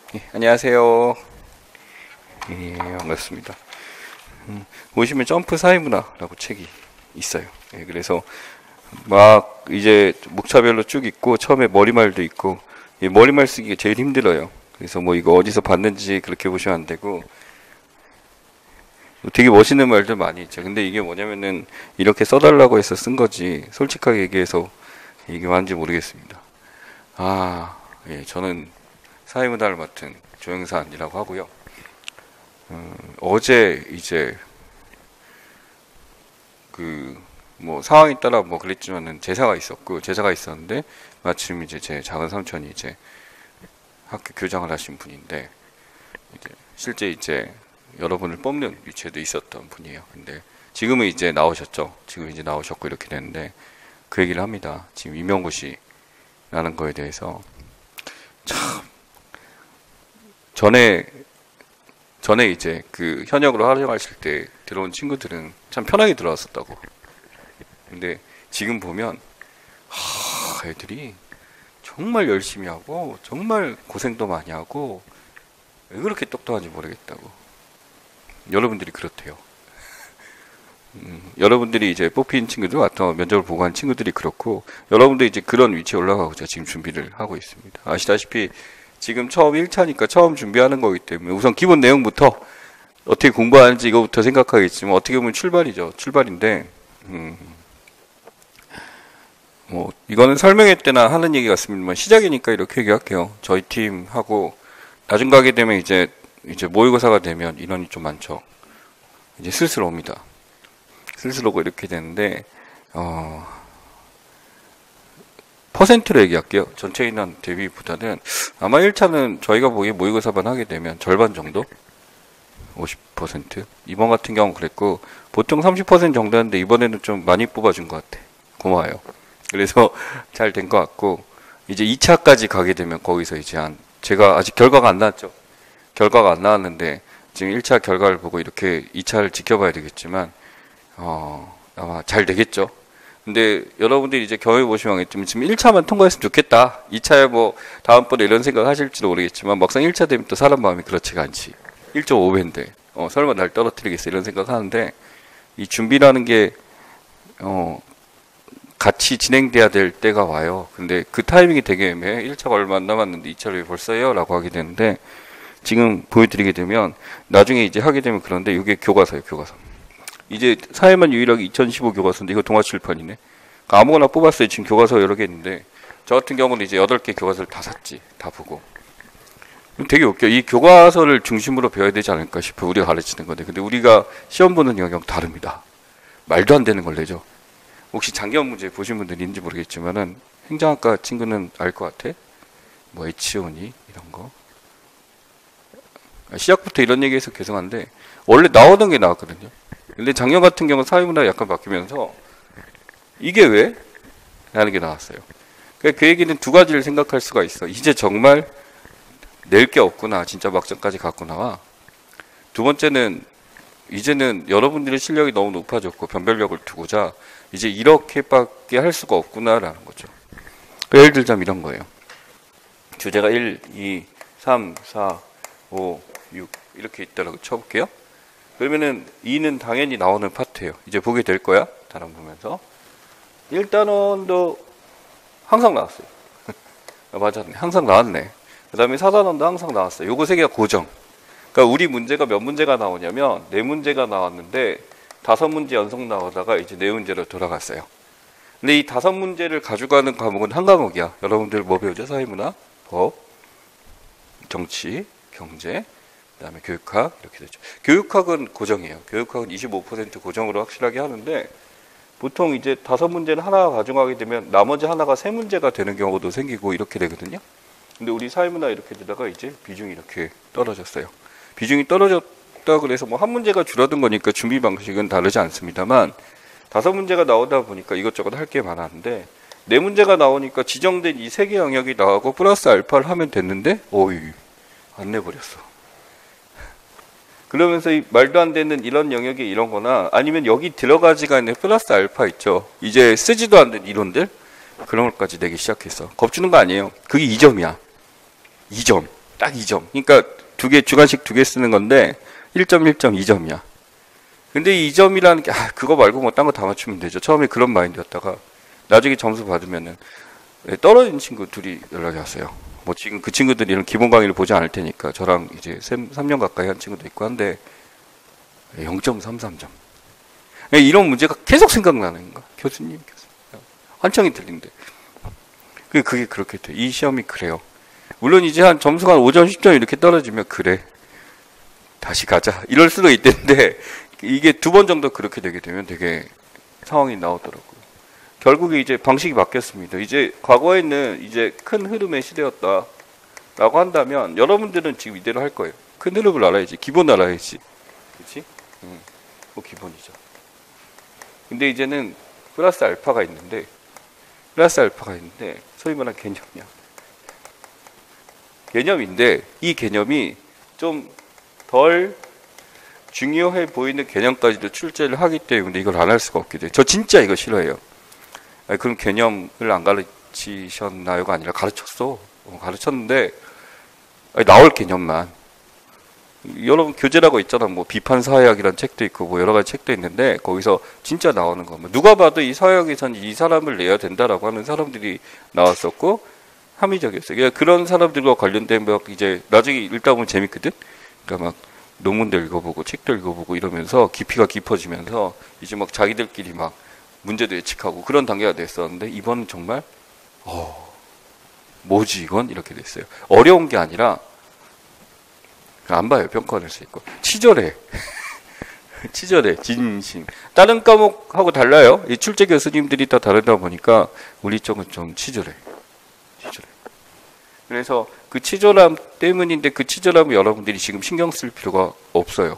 안녕하세요. 반갑습니다. 보시면 점프 사회문화라고 책이 있어요. 그래서 막 이제 목차별로 쭉 있고 처음에 머리말도 있고 머리말 쓰기가 제일 힘들어요. 그래서 뭐 이거 어디서 봤는지 그렇게 보시면 안 되고 되게 멋있는 말들 많이 있죠. 근데 이게 뭐냐면은 이렇게 써달라고 해서 쓴 거지 솔직하게 얘기해서 이게 맞는지 모르겠습니다. 저는 사회문화를 맡은 조영산이라고 하고요. 어제 이제 뭐 상황에 따라 뭐 그랬지만은 제사가 있었는데 마침 이제 제 작은 삼촌이 이제 학교 교장을 하신 분인데 이제 실제 이제 여러분을 뽑는 위치에도 있었던 분이에요. 근데 지금은 이제 나오셨죠. 지금 이제 나오셨고 이렇게 됐는데 그 얘기를 합니다. 지금 임용고시라는 거에 대해서 참 전에 이제 그 현역으로 활용하실 때 들어온 친구들은 참 편하게 들어왔었다고. 근데 지금 보면 애들이 정말 열심히 하고 정말 고생도 많이 하고 왜 그렇게 똑똑한지 모르겠다고. 여러분들이 그렇대요. 여러분들이 이제 뽑힌 친구들 같은 면접을 보고 한 친구들이 그렇고 여러분도 이제 그런 위치에 올라가고자 지금 준비를 하고 있습니다. 아시다시피 지금 처음 1차니까 처음 준비하는 거기 때문에 우선 기본 내용부터 어떻게 공부하는지 이거부터 생각하겠지만 어떻게 보면 출발이죠. 출발인데 뭐 이거는 설명회 때나 하는 얘기 같습니다만 시작이니까 이렇게 얘기할게요. 저희 팀하고 나중 가게 되면 이제 모의고사가 되면 인원이 좀 많죠. 이제 슬슬 옵니다. 슬슬 오고 이렇게 되는데 퍼센트로 얘기할게요. 전체 인원 대비보다는 아마 1차는 저희가 보기에 모의고사만 하게 되면 절반 정도? 50%? 이번 같은 경우는 그랬고 보통 30% 정도였는데 이번에는 좀 많이 뽑아준 것 같아. 고마워요. 그래서 잘 된 것 같고 이제 2차까지 가게 되면 거기서 이제 제가 아직 결과가 안 나왔죠. 결과가 안 나왔는데 지금 1차 결과를 보고 이렇게 2차를 지켜봐야 되겠지만 아마 잘 되겠죠. 근데 여러분들이 이제 경험해 보시면 알겠지만 지금 1차만 통과했으면 좋겠다. 2차에 뭐 다음번에 이런 생각 하실지도 모르겠지만 막상 1차 되면 또 사람 마음이 그렇지가 않지. 1.5배인데 설마 날 떨어뜨리겠어 이런 생각 하는데 이 준비라는 게 같이 진행돼야 될 때가 와요. 근데 그 타이밍이 되게 애매해. 1차가 얼마 안 남았는데 2차를 왜 벌써요? 라고 하게 되는데 지금 보여드리게 되면 나중에 이제 하게 되면 그런데 이게 교과서예요. 교과서. 이제 사회만 유일하게 2015 교과서인데 이거 동아칠판이네. 그러니까 아무거나 뽑았어요. 지금 교과서 여러 개 있는데 저 같은 경우는 이제 8개 교과서를 다 샀지. 다 보고. 되게 웃겨. 이 교과서를 중심으로 배워야 되지 않을까 싶어. 우리가 가르치는 건데. 근데 우리가 시험 보는 영역 다릅니다. 말도 안 되는 걸 내죠. 혹시 장기화 문제 보신 분들 있는지 모르겠지만은 행정학과 친구는 알 것 같아? 뭐 H1E 이런 거. 시작부터 이런 얘기해서 죄송한데 원래 나오던 게 나왔거든요. 근데 작년 같은 경우 사회문화가 약간 바뀌면서 이게 왜? 라는 게 나왔어요. 그러니까 그 얘기는 두 가지를 생각할 수가 있어. 이제 정말 낼 게 없구나. 진짜 막장까지 갖고 나와. 두 번째는 이제는 여러분들의 실력이 너무 높아졌고 변별력을 두고자 이제 이렇게밖에 할 수가 없구나라는 거죠. 예를 들자면 이런 거예요. 주제가 1, 2, 3, 4, 5, 6 이렇게 있다라고 쳐볼게요. 그러면은 2는 당연히 나오는 파트예요. 이제 보게 될 거야. 다른 보면서 1단원도 항상 나왔어요. 맞았네. 항상 나왔네. 그 다음에 4단원도 항상 나왔어요. 요거 세 개가 고정. 그러니까 우리 문제가 몇 문제가 나오냐면 4문제가 나왔는데 5문제 연속 나오다가 이제 4문제로 돌아갔어요. 근데 이 5문제를 가져가는 과목은 한 과목이야. 여러분들 뭐 배우죠? 사회문화, 법, 정치, 경제, 그 다음에 교육학 이렇게 되죠. 교육학은 고정이에요. 교육학은 25% 고정으로 확실하게 하는데 보통 이제 5문제는 하나 가져가게 되면 나머지 하나가 3문제가 되는 경우도 생기고 이렇게 되거든요. 근데 우리 사회문화 이렇게 되다가 이제 비중이 이렇게 떨어졌어요. 비중이 떨어졌다 그래서 뭐 한 문제가 줄어든 거니까 준비 방식은 다르지 않습니다만 5문제가 나오다 보니까 이것저것 할 게 많았는데 4문제가 나오니까 지정된 이 3개 영역이 나오고 플러스 알파를 하면 됐는데 안 내버렸어. 그러면서 이 말도 안 되는 이런 영역에 이런 거나 아니면 여기 들어가지가 않는 플러스 알파 있죠. 이제 쓰지도 않는 이론들 그런 것까지 내기 시작했어. 겁주는 거 아니에요. 그게 2점이야. 2점. 딱 2점. 그러니까 주관식 두 개 쓰는 건데 1점, 1점, 2점이야. 근데 이 2점이라는 게 그거 말고 뭐 딴 거 다 맞추면 되죠. 처음에 그런 마인드였다가 나중에 점수 받으면은 떨어진 친구 둘이 연락이 왔어요. 뭐 지금 그 친구들이 이런 기본 강의를 보지 않을 테니까 저랑 이제 3년 가까이 한 친구도 있고 한데 0.33점. 이런 문제가 계속 생각나는 거야. 교수님. 한창이 들린대. 그게 그렇게 돼. 이 시험이 그래요. 물론 이제 한 점수가 한 5점, 10점 이렇게 떨어지면 그래. 다시 가자. 이럴 수도 있는데 이게 2번 정도 그렇게 되게 되면 되게 상황이 나오더라고요. 결국에 이제 방식이 바뀌었습니다. 이제 과거에는 이제 큰 흐름의 시대였다라고 한다면 여러분들은 지금 이대로 할 거예요. 큰 흐름을 알아야지. 기본 알아야지. 그렇지? 뭐 기본이죠. 근데 이제는 플러스 알파가 있는데 소위 말하는 개념이야. 개념인데 이 개념이 좀 덜 중요해 보이는 개념까지도 출제를 하기 때문에 이걸 안 할 수가 없게 돼요. 저 진짜 이거 싫어해요. 그럼 개념을 안 가르치셨나요가 아니라 가르쳤어. 가르쳤는데 나올 개념만. 여러분 교재라고 있잖아. 뭐 비판 사회학이라는 책도 있고 뭐 여러 가지 책도 있는데 거기서 진짜 나오는 거. 누가 봐도 이 사회학에선 이 사람을 내야 된다라고 하는 사람들이 나왔었고 합리적이었어요. 그러니까 그런 사람들과 관련된 막 이제 나중에 읽다 보면 재밌거든. 그러니까 막 논문도 읽어보고 책도 읽어보고 이러면서 깊이가 깊어지면서 이제 막 자기들끼리 막 문제도 예측하고 그런 단계가 됐었는데 이번은 정말 뭐지 이건 이렇게 됐어요. 어려운 게 아니라 안 봐요. 평가할 수 있고 치졸해. 치졸해. 진심. 다른 과목하고 달라요. 이 출제 교수님들이 다 다르다 보니까 우리 쪽은 좀 치졸해. 그래서 그 치졸함 때문인데 그 치졸함을 여러분들이 지금 신경 쓸 필요가 없어요.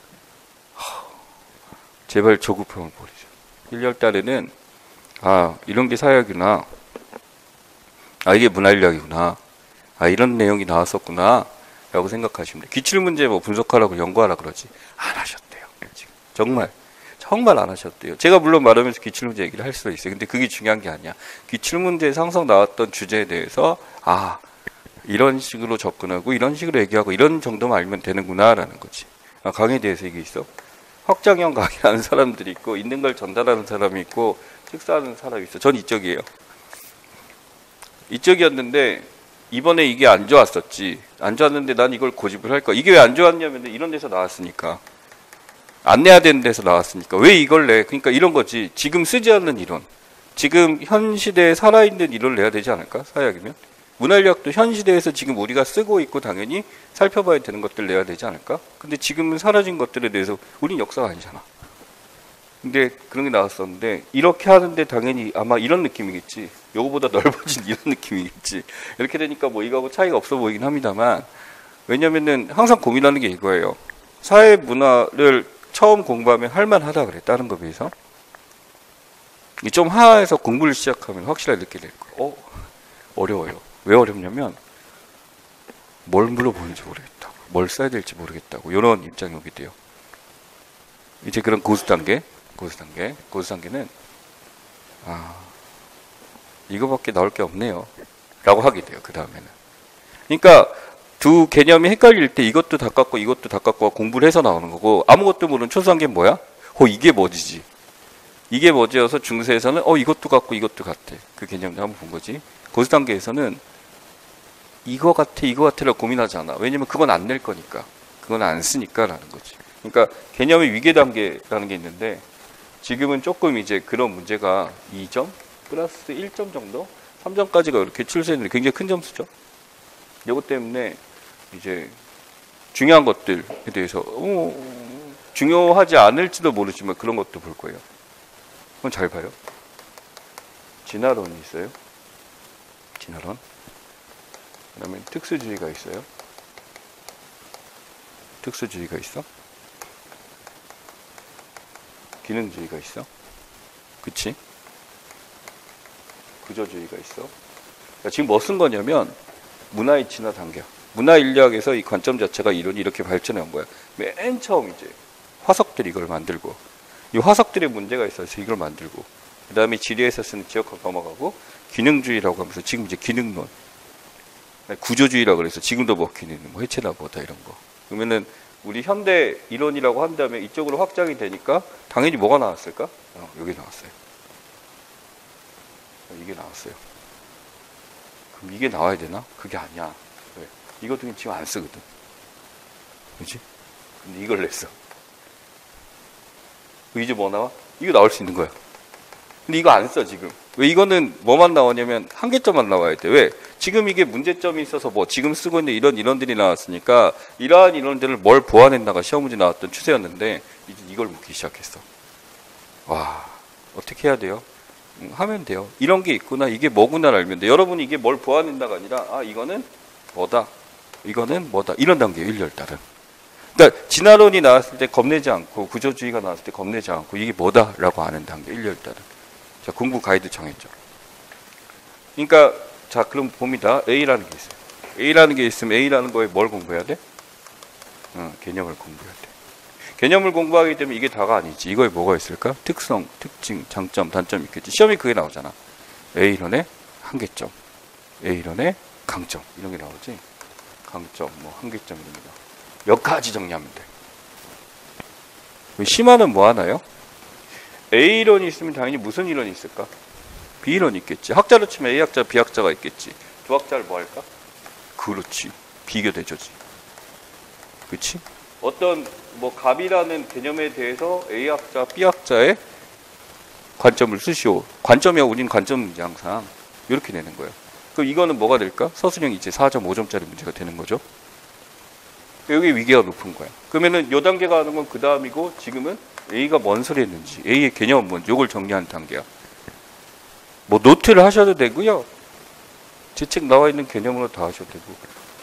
제발 조급함을 버리죠. 1월 달에는 이런 게 사회학이구나. 이게 문화인력이구나. 이런 내용이 나왔었구나. 라고 생각하시면 돼요. 기출문제 뭐 분석하라고 연구하라 그러지. 안 하셨대요. 지금. 정말 안 하셨대요. 제가 물론 말하면서 기출문제 얘기를 할 수도 있어요. 근데 그게 중요한 게 아니야. 기출문제에 항상 나왔던 주제에 대해서 이런 식으로 접근하고 이런 식으로 얘기하고 이런 정도만 알면 되는구나 라는 거지. 강의에 대해서 이게 있어. 확장형 강의하는 사람들이 있고 있는 걸 전달하는 사람이 있고 식사하는 사람이 있어. 전 이쪽이에요. 이쪽이었는데 이번에 이게 안 좋았었지. 안 좋았는데 난 이걸 고집을 할 거야. 이게 왜 안 좋았냐면 이런 데서 나왔으니까. 안 내야 되는 데서 나왔으니까. 왜 이걸 내? 그러니까 이런 거지. 지금 쓰지 않는 이론. 지금 현 시대에 살아있는 이론을 내야 되지 않을까? 사회학이면. 문화인력도 현 시대에서 지금 우리가 쓰고 있고 당연히 살펴봐야 되는 것들 내야 되지 않을까? 근데 지금은 사라진 것들에 대해서 우린 역사가 아니잖아. 근데 그런 게 나왔었는데 이렇게 하는데 당연히 아마 이런 느낌이겠지. 요거보다 넓어진 이런 느낌이겠지. 이렇게 되니까 뭐 이거하고 차이가 없어 보이긴 합니다만 왜냐면은 항상 고민하는 게 이거예요. 사회 문화를 처음 공부하면 할만하다 그래. 다른 거에 비해서. 좀 하에서 공부를 시작하면 확실하게 느끼게 될 거예요. 어려워요. 왜 어렵냐면 뭘 물어보는지 모르겠다. 뭘 써야 될지 모르겠다고. 이런 입장이 오게 돼요. 이제 그런 고수 단계는 이거밖에 나올 게 없네요. 라고 하게 돼요. 그 다음에는. 그러니까 두 개념이 헷갈릴 때 이것도 다 깎고 이것도 다 깎고 공부를 해서 나오는 거고 아무것도 모르는 초수한계 뭐야? 이게 뭐지지? 이게 뭐지여서 중세에서는 이것도 같고 이것도 같아. 그 개념도 한번 본 거지. 고수 단계에서는 이거 같아라고 고민하지 않아. 왜냐면 그건 안 낼 거니까. 그건 안 쓰니까 라는 거지. 그러니까 개념의 위계 단계라는 게 있는데 지금은 조금 이제 그런 문제가 2점 플러스 1점 정도? 3점까지가 이렇게 출세했는데 굉장히 큰 점수죠. 이것 때문에 이제 중요한 것들에 대해서 중요하지 않을지도 모르지만 그런 것도 볼 거예요. 그건 잘 봐요. 진화론이 있어요. 진화론. 그 다음에 특수주의가 있어요. 특수주의가 있어. 기능주의가 있어. 그치? 구조주의가 있어. 그러니까 지금 뭐 쓴 거냐면 문화의 진화 단계. 문화인력에서 이 관점 자체가 이론이 이렇게 발전해 온 거야. 맨 처음 이제 화석들이 이걸 만들고 이 화석들의 문제가 있어서 이걸 만들고 그 다음에 지리에서 쓰는 지역학 넘어가고 기능주의라고 하면서 지금 이제 기능론. 구조주의라고 그래서 지금도 먹히는 뭐 해체나 뭐다 이런 거. 그러면은 우리 현대 이론이라고 한다면 이쪽으로 확장이 되니까 당연히 뭐가 나왔을까? 여기 나왔어요. 이게 나왔어요. 그럼 이게 나와야 되나? 그게 아니야. 왜? 이것도 지금 안 쓰거든. 그렇지? 근데 이걸 냈어. 이제 뭐 나와? 이거 나올 수 있는 거야. 근데 이거 안 써 지금. 왜 이거는 뭐만 나오냐면 한계점만 나와야 돼. 왜? 지금 이게 문제점이 있어서 뭐 지금 쓰고 있는 이런 이론들이 나왔으니까 이러한 이론들을 뭘 보완했나가 시험 문제 나왔던 추세였는데 이제 이걸 묻기 시작했어. 와, 어떻게 해야 돼요? 하면 돼요. 이런 게 있구나. 이게 뭐구나를 알면 돼. 여러분이 이게 뭘 보완했나가 아니라 아 이거는 뭐다. 이거는 뭐다. 이런 단계예요. 일렬 따른. 그러니까 진화론이 나왔을 때 겁내지 않고 구조주의가 나왔을 때 겁내지 않고 이게 뭐다라고 아는 단계. 일렬 따른. 자, 공부 가이드 정했죠. 그러니까 자, 그럼 봅니다. A라는 게 있어요. A라는 게 있으면 A라는 거에 뭘 공부해야 돼? 개념을 공부해야 돼. 개념을 공부하기 때문에 이게 다가 아니지. 이거에 뭐가 있을까? 특성, 특징, 장점, 단점 있겠지. 시험이 그게 나오잖아. A론의 한계점, A론의 강점 이런 게 나오지. 강점, 뭐 한계점 이런 게 나와. 몇 가지 정리하면 돼. 심화는 뭐 하나요? A론이 있으면 당연히 무슨 이론이 있을까? B론이 있겠지. 학자로 치면 A학자, B학자가 있겠지. 두 학자를 뭐 할까? 그렇지. 비교 대조지. 그렇지? 어떤 뭐 갑이라는 개념에 대해서 A학자, B학자의 관점을 쓰시오. 관점이야. 우린 관점이지 항상. 이렇게 내는 거예요. 그럼 이거는 뭐가 될까? 서술형 이제 4.5점짜리 문제가 되는 거죠. 여기 위계가 높은 거야. 그러면은 요 단계가 하는 건 그 다음이고 지금은 A가 뭔 소리 했는지 A의 개념은 뭔지 요걸 정리하는 단계야. 뭐 노트를 하셔도 되고요. 제 책 나와 있는 개념으로 다 하셔도 되고.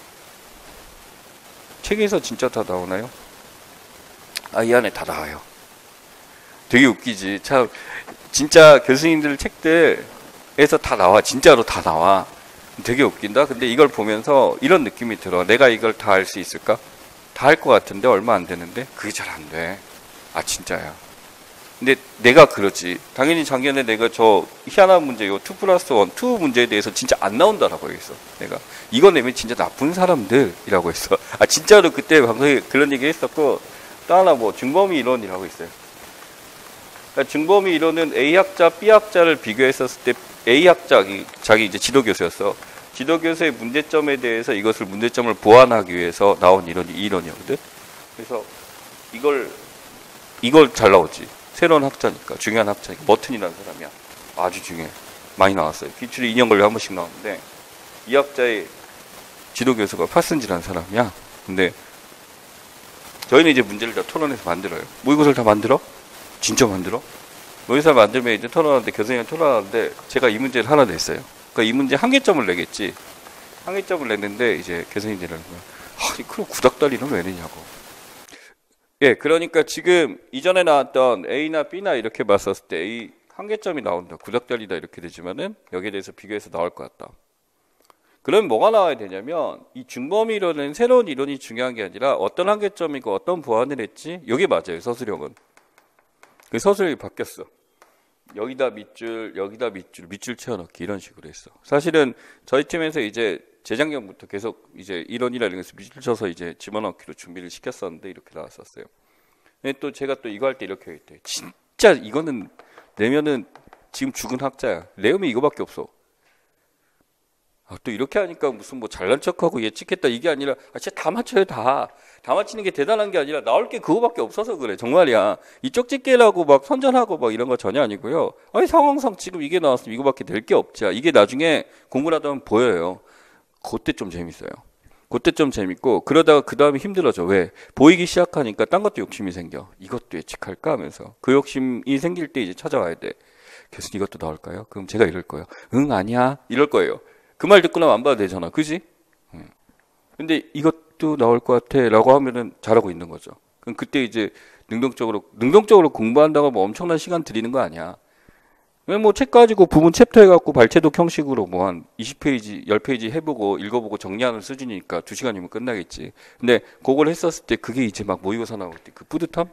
책에서 진짜 다 나오나요? 아, 이 안에 다 나와요. 되게 웃기지. 참 진짜 교수님들 책들에서 다 나와. 진짜로 다 나와. 되게 웃긴다. 근데 이걸 보면서 이런 느낌이 들어. 내가 이걸 다 할 수 있을까? 다 할 것 같은데 얼마 안 되는데 그게 잘 안 돼. 아 진짜야. 근데 내가 그러지. 당연히 작년에 내가 저 희한한 문제, 요 2+1, 2 문제에 대해서 진짜 안 나온다라고 했어. 내가 이거 내면 진짜 나쁜 사람들이라고 했어. 아 진짜로 그때 방송에 그런 얘기 했었고 또 하나 뭐 중범위 이론이라고 있어요. 그러니까 중범위 이론은 A학자, B학자를 비교했었을 때 A학자, 자기 이제 지도교수였어. 지도교수의 문제점에 대해서 이것을 문제점을 보완하기 위해서 나온 이론이 이 이론이거든. 그래서 이걸 잘 나오지. 새로운 학자니까, 중요한 학자니까. 머튼이라는 사람이야. 아주 중요해. 많이 나왔어요. 기출이 2년 걸려 한 번씩 나오는데 이 학자의 지도교수가 파슨지라는 사람이야. 근데 저희는 이제 문제를 다 토론해서 만들어요. 모의고사를 다 만들어? 진짜 만들어? 모의고사 만들면 이제 토론하는데 교수님이랑 토론하는데 제가 이 문제를 하나 냈어요. 그러니까 이 문제 한계점을 내겠지. 한계점을 냈는데 이제 교수님들은 아니 그럼 구닥다리는 왜 내냐고. 예, 그러니까 지금 이전에 나왔던 A나 B나 이렇게 봤었을 때 A 한계점이 나온다. 구닥다리다 이렇게 되지만은 여기에 대해서 비교해서 나올 것 같다. 그럼 뭐가 나와야 되냐면 이 중범위 이론은 새로운 이론이 중요한 게 아니라 어떤 한계점이고 어떤 보완을 했지? 이게 맞아요. 서술형은. 그 서술형이 바뀌었어. 여기다 밑줄, 여기다 밑줄 채워넣기 이런 식으로 했어. 사실은 저희 팀에서 이제 재작년부터 계속 이제 이론이라는 것을 밑줄 쳐서 이제 집어넣기로 준비를 시켰었는데 이렇게 나왔었어요. 근데 또 제가 또 이거 할 때 이렇게 했대. 진짜 이거는 내면은 지금 죽은 학자야. 내음이 이거밖에 없어. 아, 또 이렇게 하니까 무슨 뭐 잘난 척하고 예측했다 이게 아니라 진짜 다 맞춰요. 다 맞히는 게 대단한 게 아니라 나올 게 그거밖에 없어서 그래. 정말이야. 이 쪽집게라고 막 선전하고 막 이런 거 전혀 아니고요. 아니 상황상 지금 이게 나왔으면 이거밖에 될 게 없지. 이게 나중에 공부를 하다 보면 보여요. 그때 좀 재밌어요. 그때 좀 재밌고 그러다가 그 다음에 힘들어져. 왜? 보이기 시작하니까 딴 것도 욕심이 생겨. 이것도 예측할까 하면서 그 욕심이 생길 때 이제 찾아와야 돼. 교수님 이것도 나올까요? 그럼 제가 이럴 거예요. 응 아니야 이럴 거예요. 그 말 듣고 나면 안 봐도 되잖아. 그지? 근데 이것도 나올 것 같아 라고 하면은 잘하고 있는 거죠. 그럼 그때 이제 능동적으로 공부한다고 뭐 엄청난 시간 들이는 거 아니야. 왜 뭐 책 가지고 부분 챕터 해갖고 발췌독 형식으로 뭐 한 20페이지, 10페이지 해보고 읽어보고 정리하는 수준이니까 2시간이면 끝나겠지. 근데 그걸 했었을 때 그게 이제 막 모의고사 나올 때 그 뿌듯함?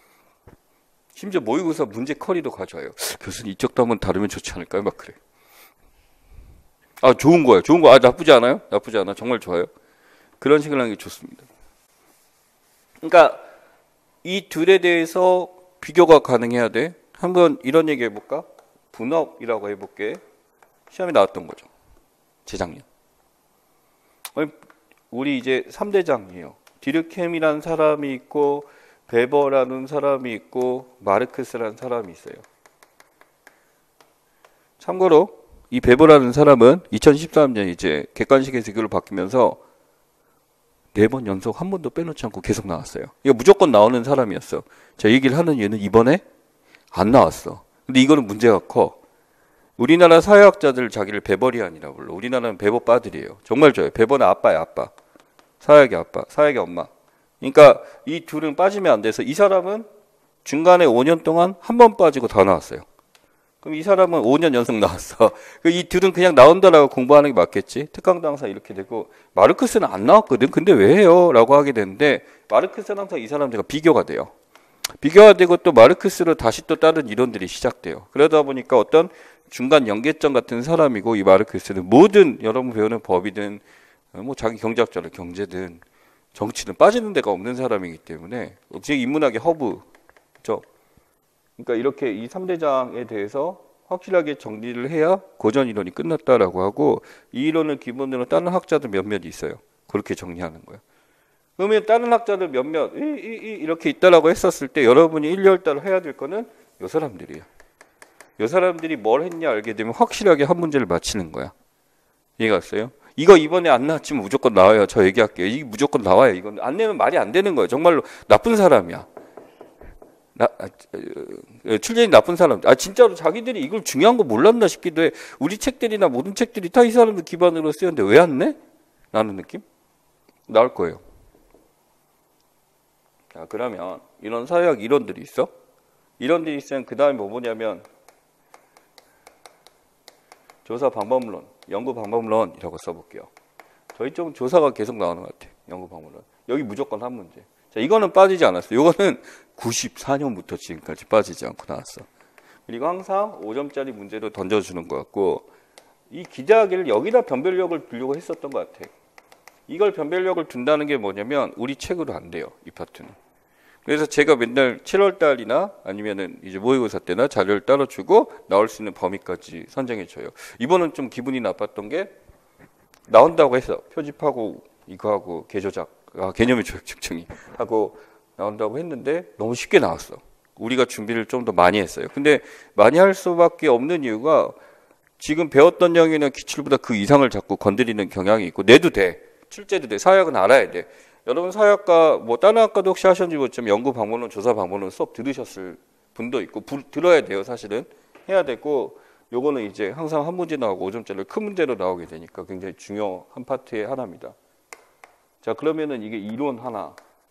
심지어 모의고사 문제 커리도 가져와요. 교수님 이쪽도 한번 다루면 좋지 않을까요? 막 그래. 아, 좋은 거예요. 좋은 거. 아, 나쁘지 않아요? 나쁘지 않아. 정말 좋아요. 그런 식으로 하는 게 좋습니다. 그러니까 이 둘에 대해서 비교가 가능해야 돼. 한번 이런 얘기 해볼까? 분업이라고 해볼게. 시험에 나왔던 거죠. 재작년. 우리 이제 3대장이에요. 디르켐이라는 사람이 있고 베버라는 사람이 있고 마르크스라는 사람이 있어요. 참고로 이 베버라는 사람은 2013년 이제 객관식에서 이걸로 바뀌면서 4번 연속 한 번도 빼놓지 않고 계속 나왔어요. 이거 무조건 나오는 사람이었어. 자, 얘기를 하는 이유는 이번에 안 나왔어. 근데 이거는 문제가 커. 우리나라 사회학자들 자기를 베버리안이라고 불러. 우리나라는 베버 빠들이에요. 정말 좋아요. 베버는 아빠야, 아빠. 사회학의 아빠, 사회학의 엄마. 그러니까 이 둘은 빠지면 안 돼서 이 사람은 중간에 5년 동안 한 번 빠지고 다 나왔어요. 그럼 이 사람은 5년 연속 나왔어. 이 둘은 그냥 나온다라고 공부하는 게 맞겠지. 특강도 항상 이렇게 되고 마르크스는 안 나왔거든. 근데 왜 해요? 라고 하게 되는데 마르크스는 항상 이 사람들과 비교가 돼요. 비교가 되고 또 마르크스로 다시 또 다른 이론들이 시작돼요. 그러다 보니까 어떤 중간 연계점 같은 사람이고 이 마르크스는 모든 여러분 배우는 법이든 뭐 자기 경제학자는 경제든 정치는 빠지는 데가 없는 사람이기 때문에 제 인문학의 허브죠. 그러니까 이렇게 이 3대장에 대해서 확실하게 정리를 해야 고전 이론이 끝났다라고 하고 이 이론을 기본으로 다른 학자들 몇몇 있어요. 그렇게 정리하는 거예요. 그러면 다른 학자들 몇몇 이렇게 있다라고 했었을 때 여러분이 1~2달 해야 될 거는 이 사람들이에요. 이 사람들이 뭘 했냐 알게 되면 확실하게 한 문제를 맞히는 거야. 이해가 갔어요? 이거 이번에 안 나왔지만 무조건 나와요. 저 얘기할게요. 이게 무조건 나와요. 이건 안 내면 말이 안 되는 거예요. 정말로 나쁜 사람이야. 출제인 나쁜 사람. 진짜로 자기들이 이걸 중요한 거 몰랐나 싶기도 해. 우리 책들이나 모든 책들이 다 이 사람들 기반으로 쓰였는데 왜 안 내? 라는 느낌? 나올 거예요. 자, 그러면 이런 사회학 이론들이 있어. 이론들이 있으면 그 다음에 뭐 뭐냐면 조사 방법론, 연구 방법론이라고 써볼게요. 저희 쪽은 조사가 계속 나오는 것 같아요. 연구 방법론. 여기 무조건 한 문제. 자, 이거는 빠지지 않았어요. 이거는 94년부터 지금까지 빠지지 않고 나왔어. 그리고 항상 5점짜리 문제로 던져주는 것 같고 이 기대하기를 여기다 변별력을 두려고 했었던 것 같아요. 이걸 변별력을 둔다는 게 뭐냐면 우리 책으로 안 돼요. 이 파트는. 그래서 제가 맨날 7월 달이나 아니면은 이제 모의고사 때나 자료를 따로 주고 나올 수 있는 범위까지 선정해 줘요. 이번은 좀 기분이 나빴던 게 나온다고 해서 표집하고 이거 하고 개조작, 개념의 조약 측정이 하고 나온다고 했는데 너무 쉽게 나왔어. 우리가 준비를 좀 더 많이 했어요. 근데 많이 할 수밖에 없는 이유가 지금 배웠던 영역이나 기출보다 그 이상을 자꾸 건드리는 경향이 있고 내도 돼. 출제도 돼. 사회학은 알아야 돼. 여러분 사회학과 뭐 다른 학과도 혹시 하셨는지 모르지만 연구 방법론, 조사 방법론 수업 들으셨을 분도 있고 들어야 돼요. 사실은 해야 되고 요거는 이제 항상 한 문제 나오고 5점짜리 큰 문제로 나오게 되니까 굉장히 중요한 파트의 하나입니다. 자, 그러면은 이게 이론 하나,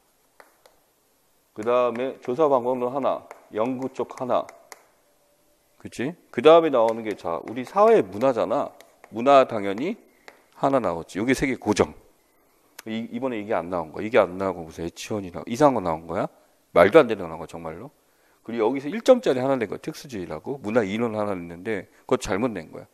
그 다음에 조사 방법론 하나, 연구 쪽 하나, 그치? 그 다음에 나오는 게 자, 우리 사회 문화잖아. 문화 당연히 하나 나오지. 여기 세 개 고정. 이번에 이게 안 나온 거야. 이게 안 나오고 무슨 애치원이나 이상한 거 나온 거야? 말도 안 되는 거 나온 거야, 정말로. 그리고 여기서 1점짜리 하나 낸 거야. 특수주의라고. 문화 이론 하나 냈는데 그거 잘못 낸 거야.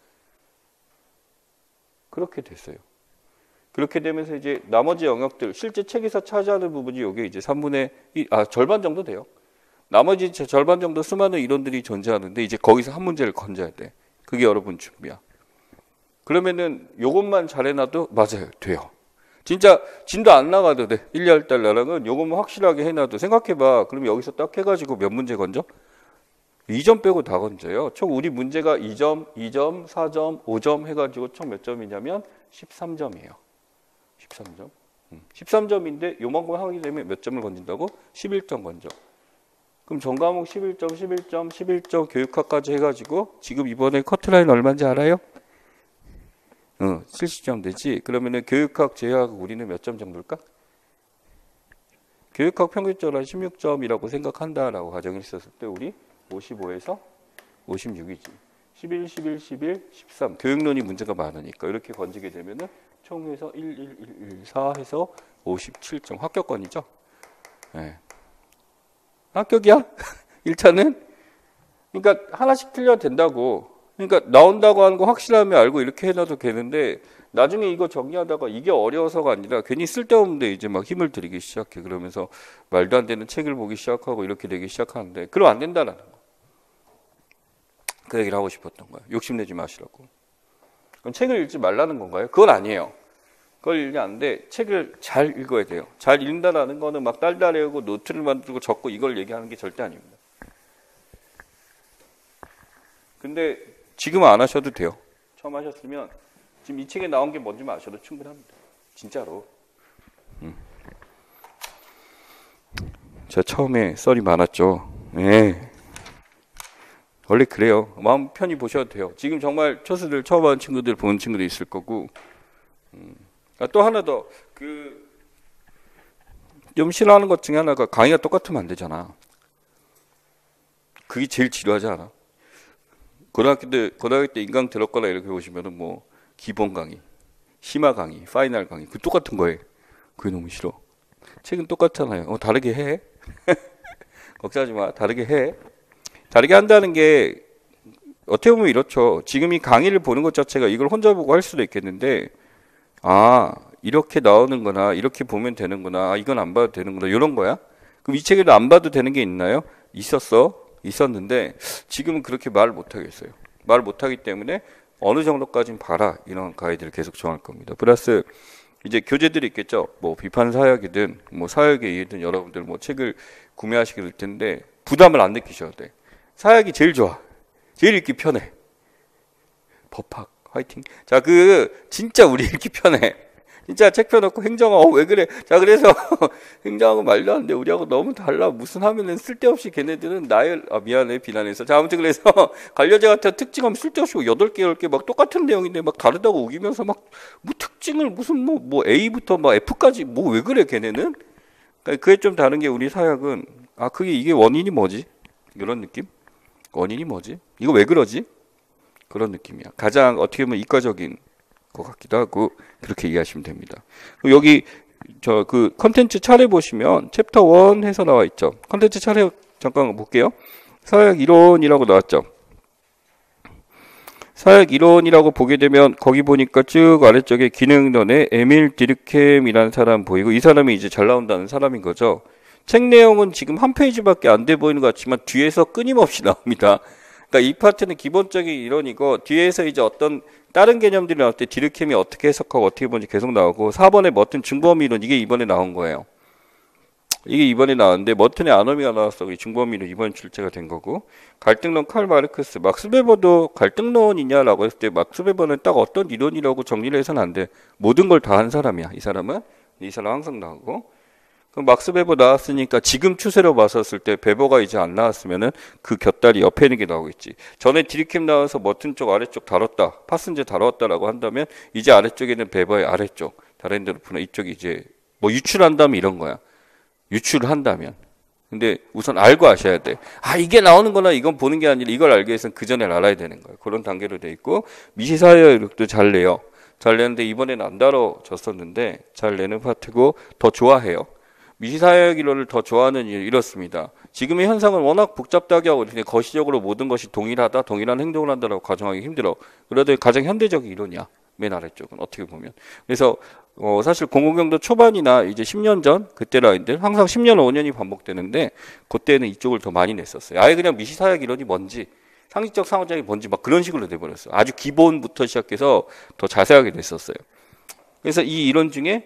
그렇게 됐어요. 그렇게 되면서 이제 나머지 영역들, 실제 책에서 차지하는 부분이 여기 이제 3분의 1, 절반 정도 돼요. 나머지 절반 정도 수많은 이론들이 존재하는데 이제 거기서 한 문제를 건져야 돼. 그게 여러분 준비야. 그러면은 요것만 잘해놔도 맞아요. 돼요. 진짜 진도 안 나가도 돼. 1~2달 나랑은 요것만 확실하게 해놔도 생각해봐. 그럼 여기서 딱 해가지고 몇 문제 건져? 2점 빼고 다 건져요. 총 우리 문제가 2점, 2점, 4점, 5점 해가지고 총 몇 점이냐면 13점이에요. 13점. 13점인데 요만큼 하게 되면 몇 점을 건진다고? 11점 건져. 그럼 전과목 11점, 11점, 11점 교육학까지 해가지고 지금 이번에 커트라인 얼마인지 알아요? 70점 되지. 그러면은 교육학, 제약 우리는 몇 점 정도일까? 교육학 평균적으로 한 16점이라고 생각한다라고 가정했었을 때 우리 55에서 56이지. 11, 11, 11, 13. 교육론이 문제가 많으니까 이렇게 건지게 되면은 총해서 1, 1, 1, 1, 4 해서 57점. 합격권이죠? 네. 합격이야? 1차는? 그러니까 하나씩 틀려도 된다고. 그러니까 나온다고 하는 거 확실하면 알고 이렇게 해놔도 되는데 나중에 이거 정리하다가 이게 어려워서가 아니라 괜히 쓸데없는데 이제 막 힘을 들이기 시작해. 그러면서 말도 안 되는 책을 보기 시작하고 이렇게 되기 시작하는데 그러면 안 된다라는 거. 그 얘기를 하고 싶었던 거예요. 욕심내지 마시라고. 그럼 책을 읽지 말라는 건가요? 그건 아니에요. 그걸 읽지 않는데 책을 잘 읽어야 돼요. 잘 읽는다라는 거는 막 딸딸해오고 노트를 만들고 적고 이걸 얘기하는 게 절대 아닙니다. 근데 지금은 안 하셔도 돼요. 처음 하셨으면 지금 이 책에 나온 게 뭔지만 아셔도 충분합니다. 진짜로. 제가 처음에 썰이 많았죠. 네. 원래 그래요. 마음 편히 보셔도 돼요. 지금 정말 초수들 처음 하는 친구들 보는 친구도 있을 거고. 또 하나 더, 좀 싫어하는 것 중에 하나가 강의가 똑같으면 안 되잖아. 그게 제일 지루하지 않아? 고등학교 때 인강 들었거나 이렇게 보시면은 뭐, 기본 강의, 심화 강의, 파이널 강의, 그 똑같은 거예요. 그게 너무 싫어. 책은 똑같잖아요. 다르게 해. 걱정하지 마. 다르게 해. 다르게 한다는 게, 어떻게 보면 이렇죠. 지금 이 강의를 보는 것 자체가 이걸 혼자 보고 할 수도 있겠는데, 이렇게 나오는구나, 이렇게 보면 되는구나, 이건 안 봐도 되는구나, 이런 거야? 그럼 이 책에도 안 봐도 되는 게 있나요? 있었는데, 지금은 그렇게 말을 못 하겠어요. 말을 못 하기 때문에 어느 정도까지는 봐라, 이런 가이드를 계속 정할 겁니다. 플러스, 이제 교재들이 있겠죠. 뭐, 비판 사역이든, 뭐, 사역에 의해든 여러분들 뭐, 책을 구매하시게 될 텐데, 부담을 안 느끼셔도 돼. 사역이 제일 좋아. 제일 읽기 편해. 법학. 화이팅. 자, 진짜 우리 읽기 편해. 진짜 책 펴놓고 행정하, 왜 그래? 자, 그래서, 행정하고 말도 안 돼. 우리하고 너무 달라. 무슨 하면은 쓸데없이 걔네들은 미안해, 비난해서. 자, 아무튼 그래서, 관료제 같은 특징하면 쓸데없이 8개, 10개 막 똑같은 내용인데 막 다르다고 우기면서 막, 뭐 특징을 무슨 뭐 A부터 막 F까지 뭐 왜 그래, 걔네는? 그러니까 그게 좀 다른 게 우리 사역은, 이게 원인이 뭐지? 이런 느낌? 원인이 뭐지? 이거 왜 그러지? 그런 느낌이야. 가장 어떻게 보면 이과적인 것 같기도 하고 그렇게 이해하시면 됩니다. 여기 컨텐츠 차례 보시면 챕터 1 해서 나와 있죠. 컨텐츠 차례 잠깐 볼게요. 사역 이론이라고 나왔죠. 사역 이론이라고 보게 되면 거기 보니까 쭉 아래쪽에 기능론에 에밀 디르켐이라는 사람 보이고 이 사람이 이제 잘 나온다는 사람인 거죠. 책 내용은 지금 한 페이지밖에 안 돼 보이는 것 같지만 뒤에서 끊임없이 나옵니다. 그러니까 이 파트는 기본적인 이론이고 뒤에서 이제 어떤 다른 개념들이 나올 때 디르켐이 어떻게 해석하고 어떻게 보는지 계속 나오고 4번에 머튼 중범위 이론 이게 이번에 나온 거예요. 이게 이번에 나왔는데 머튼의 아노미가 나왔어. 중범위 이론 이번 출제가 된 거고 갈등론 칼 마르크스 막스 베버도 갈등론이냐라고 했을 때 막스 베버는 딱 어떤 이론이라고 정리를 해서는 안 돼. 모든 걸 다 한 사람이야. 이 사람은 항상 나오고 그럼 막스 베버 나왔으니까 지금 추세로 봤었을 때 베버가 이제 안 나왔으면은 그 곁다리 옆에 있는 게 나오겠지. 전에 디르켐 나와서 머튼 쪽 아래쪽 다뤘다. 파슨제 다뤘다라고 한다면 이제 아래쪽에는 베버의 아래쪽 다렌드르프나 이쪽이 이제 뭐 유출한다면 이런 거야. 유출을 한다면. 근데 우선 알고 아셔야 돼. 이게 나오는 거나 이건 보는 게 아니라 이걸 알기 위해서는 그 전에 알아야 되는 거예요. 그런 단계로 돼 있고 미시사회력도 잘 내요. 잘 내는데 이번에는 안 다뤄졌었는데 잘 내는 파트고 더 좋아해요. 미시사회학 이론을 더 좋아하는 이유 이렇습니다. 지금의 현상은 워낙 복잡하게 하고 이렇게 거시적으로 모든 것이 동일하다, 동일한 행동을 한다라고 가정하기 힘들어. 그래도 가장 현대적인 이론이야. 맨 아래쪽은 어떻게 보면. 그래서 사실 공공경도 초반이나 이제 10년 전 그때 라인들 항상 10년, 5년이 반복되는데 그때는 이쪽을 더 많이 냈었어요. 아예 그냥 미시사회학 이론이 뭔지 상식적 상호작용이 뭔지 막 그런 식으로 돼버렸어요. 아주 기본부터 시작해서 더 자세하게 냈었어요. 그래서 이 이론 중에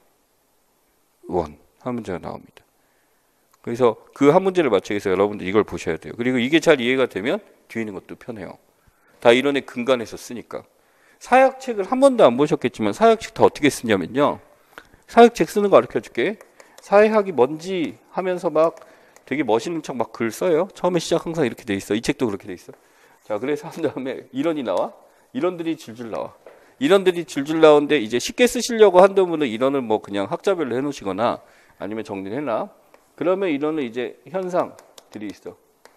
한 문제가 나옵니다. 그래서 그 한 문제를 맞추기 위해서 여러분들 이걸 보셔야 돼요. 그리고 이게 잘 이해가 되면 뒤에 있는 것도 편해요. 다 이론의 근간에서 쓰니까. 사역책을 한 번도 안 보셨겠지만 사역책 다 어떻게 쓰냐면요. 사역책 쓰는 거 가르쳐줄게. 사회학이 뭔지 하면서 막 되게 멋있는 척 막 글 써요. 처음에 시작 항상 이렇게 돼 있어. 이 책도 그렇게 돼 있어. 자, 그래서 한 다음에 이론이 나와. 이론들이 줄줄 나와. 이론들이 줄줄 나오는데 이제 쉽게 쓰시려고 한다면 이론을 뭐 그냥 학자별로 해놓으시거나 아니면 정리를 해놔. 그러면 이론은 이제 현상들이 있어.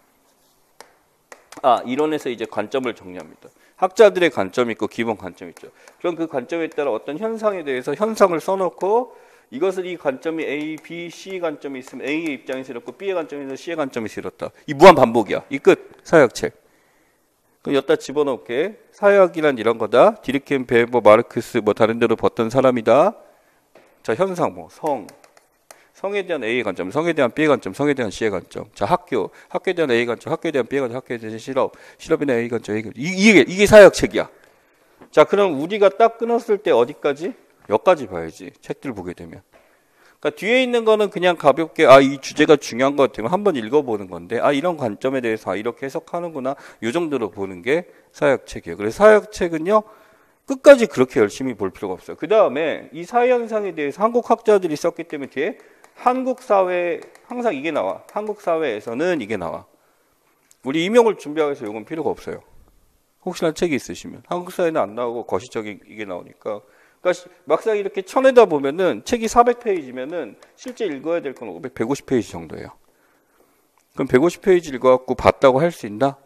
이론에서 이제 관점을 정리합니다. 학자들의 관점이 있고 기본 관점이 있죠. 그럼 그 관점에 따라 어떤 현상에 대해서 현상을 써놓고 이것을 이 관점이 A, B, C 관점이 있으면 A의 입장에서 이렇고 B의 관점에서 C의 관점이 이렇다. 이 무한 반복이야. 이 끝. 사역책. 그럼 여기다 집어넣을게. 사회학이란 이런 거다. 디르켄, 베버, 마르크스 뭐 다른 데로 봤던 사람이다. 자, 현상 뭐 성에 대한 A의 관점, 성에 대한 B의 관점, 성에 대한 C의 관점. 자, 학교에 대한 A의 관점, 학교에 대한 B의 관점, 학교에 대한 실업에 대한 A의 관점, A의 관점. 이게 사회학 책이야. 자, 그럼 우리가 딱 끊었을 때 어디까지? 여기까지 봐야지. 책들 보게 되면. 그러니까 뒤에 있는 거는 그냥 가볍게 이 주제가 중요한 것 같으면 한번 읽어보는 건데 이런 관점에 대해서 이렇게 해석하는구나. 이 정도로 보는 게 사회학 책이에요. 그래서 사회학 책은요. 끝까지 그렇게 열심히 볼 필요가 없어요. 그 다음에 이 사회현상에 대해서 한국 학자들이 썼기 때문에 뒤에 한국 사회 항상 이게 나와. 한국 사회에서는 이게 나와. 우리 임용을 준비하기 위해서 이건 필요가 없어요. 혹시나 책이 있으시면 한국 사회는 안 나오고 거시적인 이게 나오니까. 그러니까 막상 이렇게 쳐내다 보면은 책이 400페이지면은 실제 읽어야 될 건 150페이지 정도예요. 그럼 150페이지 읽어갖고 봤다고 할 수 있나?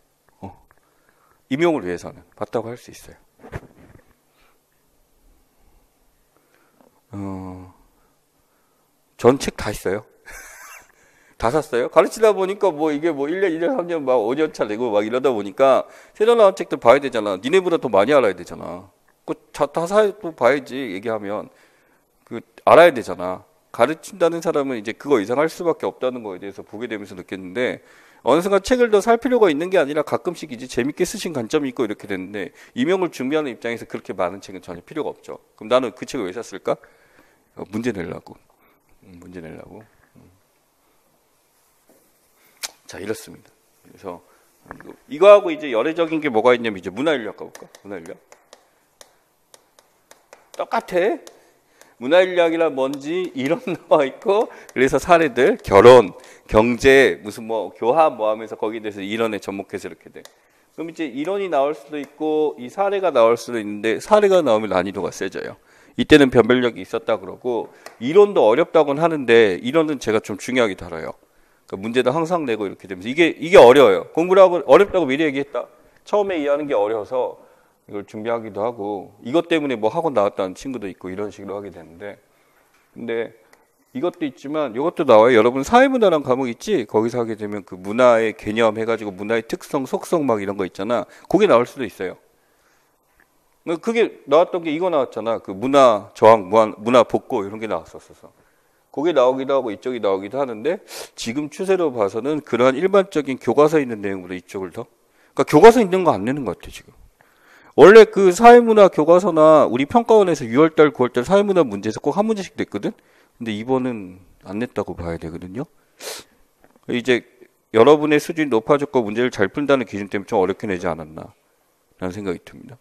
임용을 위해서는 봤다고 할 수 있어요. 전 책 다 있어요. 다 샀어요. 가르치다 보니까 이게 1년, 2년, 3년 막 5년 차 내고 막 이러다 보니까 새로 나온 책들 봐야 되잖아. 니네보다 더 많이 알아야 되잖아. 다 사도 봐야지 얘기하면 알아야 되잖아. 가르친다는 사람은 이제 그거 이상 할 수밖에 없다는 거에 대해서 보게 되면서 느꼈는데 어느 순간 책을 더 살 필요가 있는 게 아니라 가끔씩 이제 재밌게 쓰신 관점이 있고 이렇게 되는데 임용을 준비하는 입장에서 그렇게 많은 책은 전혀 필요가 없죠. 그럼 나는 그 책을 왜 샀을까? 문제 내려고. 자, 이렇습니다. 그래서 이거하고 이제 열애적인 게 뭐가 있냐면 이제 문화인류학 가볼까? 문화인류학. 똑같아. 문화인류학이란 뭔지 이론 나와 있고 그래서 사례들 결혼, 경제, 무슨 교합 하면서 거기에 대해서 이론에 접목해서 이렇게 돼. 그럼 이제 이론이 나올 수도 있고 이 사례가 나올 수도 있는데 사례가 나오면 난이도가 세져요. 이때는 변별력이 있었다 그러고 이론도 어렵다고는 하는데 이론은 제가 좀 중요하게 다뤄요. 그러니까 문제도 항상 내고 이렇게 되면서 이게 어려워요. 공부를 하고 어렵다고 미리 얘기했다. 처음에 이해하는 게 어려워서 이걸 준비하기도 하고 이것 때문에 학원 나왔다는 친구도 있고 이런 식으로 하게 되는데 근데 이것도 있지만 이것도 나와요. 여러분 사회문화라는 과목 있지? 거기서 하게 되면 그 문화의 개념 해가지고 문화의 특성, 속성 막 이런 거 있잖아. 그게 나올 수도 있어요. 그게 나왔던 게 이거 나왔잖아. 그 문화 저항, 문화 복고 이런 게 나왔었어서. 그게 나오기도 하고 이쪽이 나오기도 하는데 지금 추세로 봐서는 그러한 일반적인 교과서에 있는 내용보다 이쪽을 더. 그러니까 교과서 있는 거 안 내는 것 같아 지금. 원래 그 사회문화 교과서나 우리 평가원에서 6월달, 9월달 사회문화 문제에서 꼭 한 문제씩 냈거든? 근데 이번은 안 냈다고 봐야 되거든요. 이제 여러분의 수준이 높아졌고 문제를 잘 푼다는 기준 때문에 좀 어렵게 내지 않았나 라는 생각이 듭니다.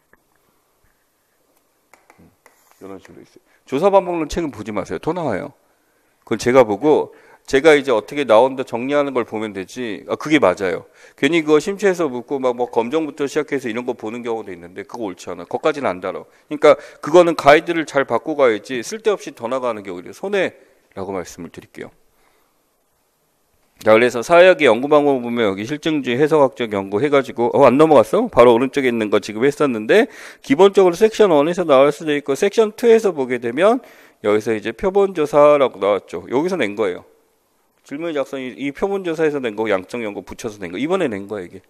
이런 식으로 있어요. 조사 반복론 책은 보지 마세요. 더 나와요. 그건 제가 보고 제가 이제 어떻게 나온다 정리하는 걸 보면 되지. 그게 맞아요. 괜히 그거 심취해서 묻고 검정부터 시작해서 이런 거 보는 경우도 있는데 그거 옳지 않아. 그것까지는 안 다뤄. 그러니까 그거는 가이드를 잘 받고 가야지 쓸데없이 더 나가는 게 오히려 손해라고 말씀을 드릴게요. 자, 그래서 사회학의 연구 방법을 보면 여기 실증주의 해석학적 연구 해가지고 안 넘어갔어? 바로 오른쪽에 있는 거 지금 했었는데 기본적으로 섹션 1에서 나올 수도 있고 섹션 2에서 보게 되면 여기서 이제 표본조사라고 나왔죠. 여기서 낸 거예요. 질문 작성이 이 표본조사에서 낸 거, 양적 연구 붙여서 낸 거. 이번에 낸 거야 이게.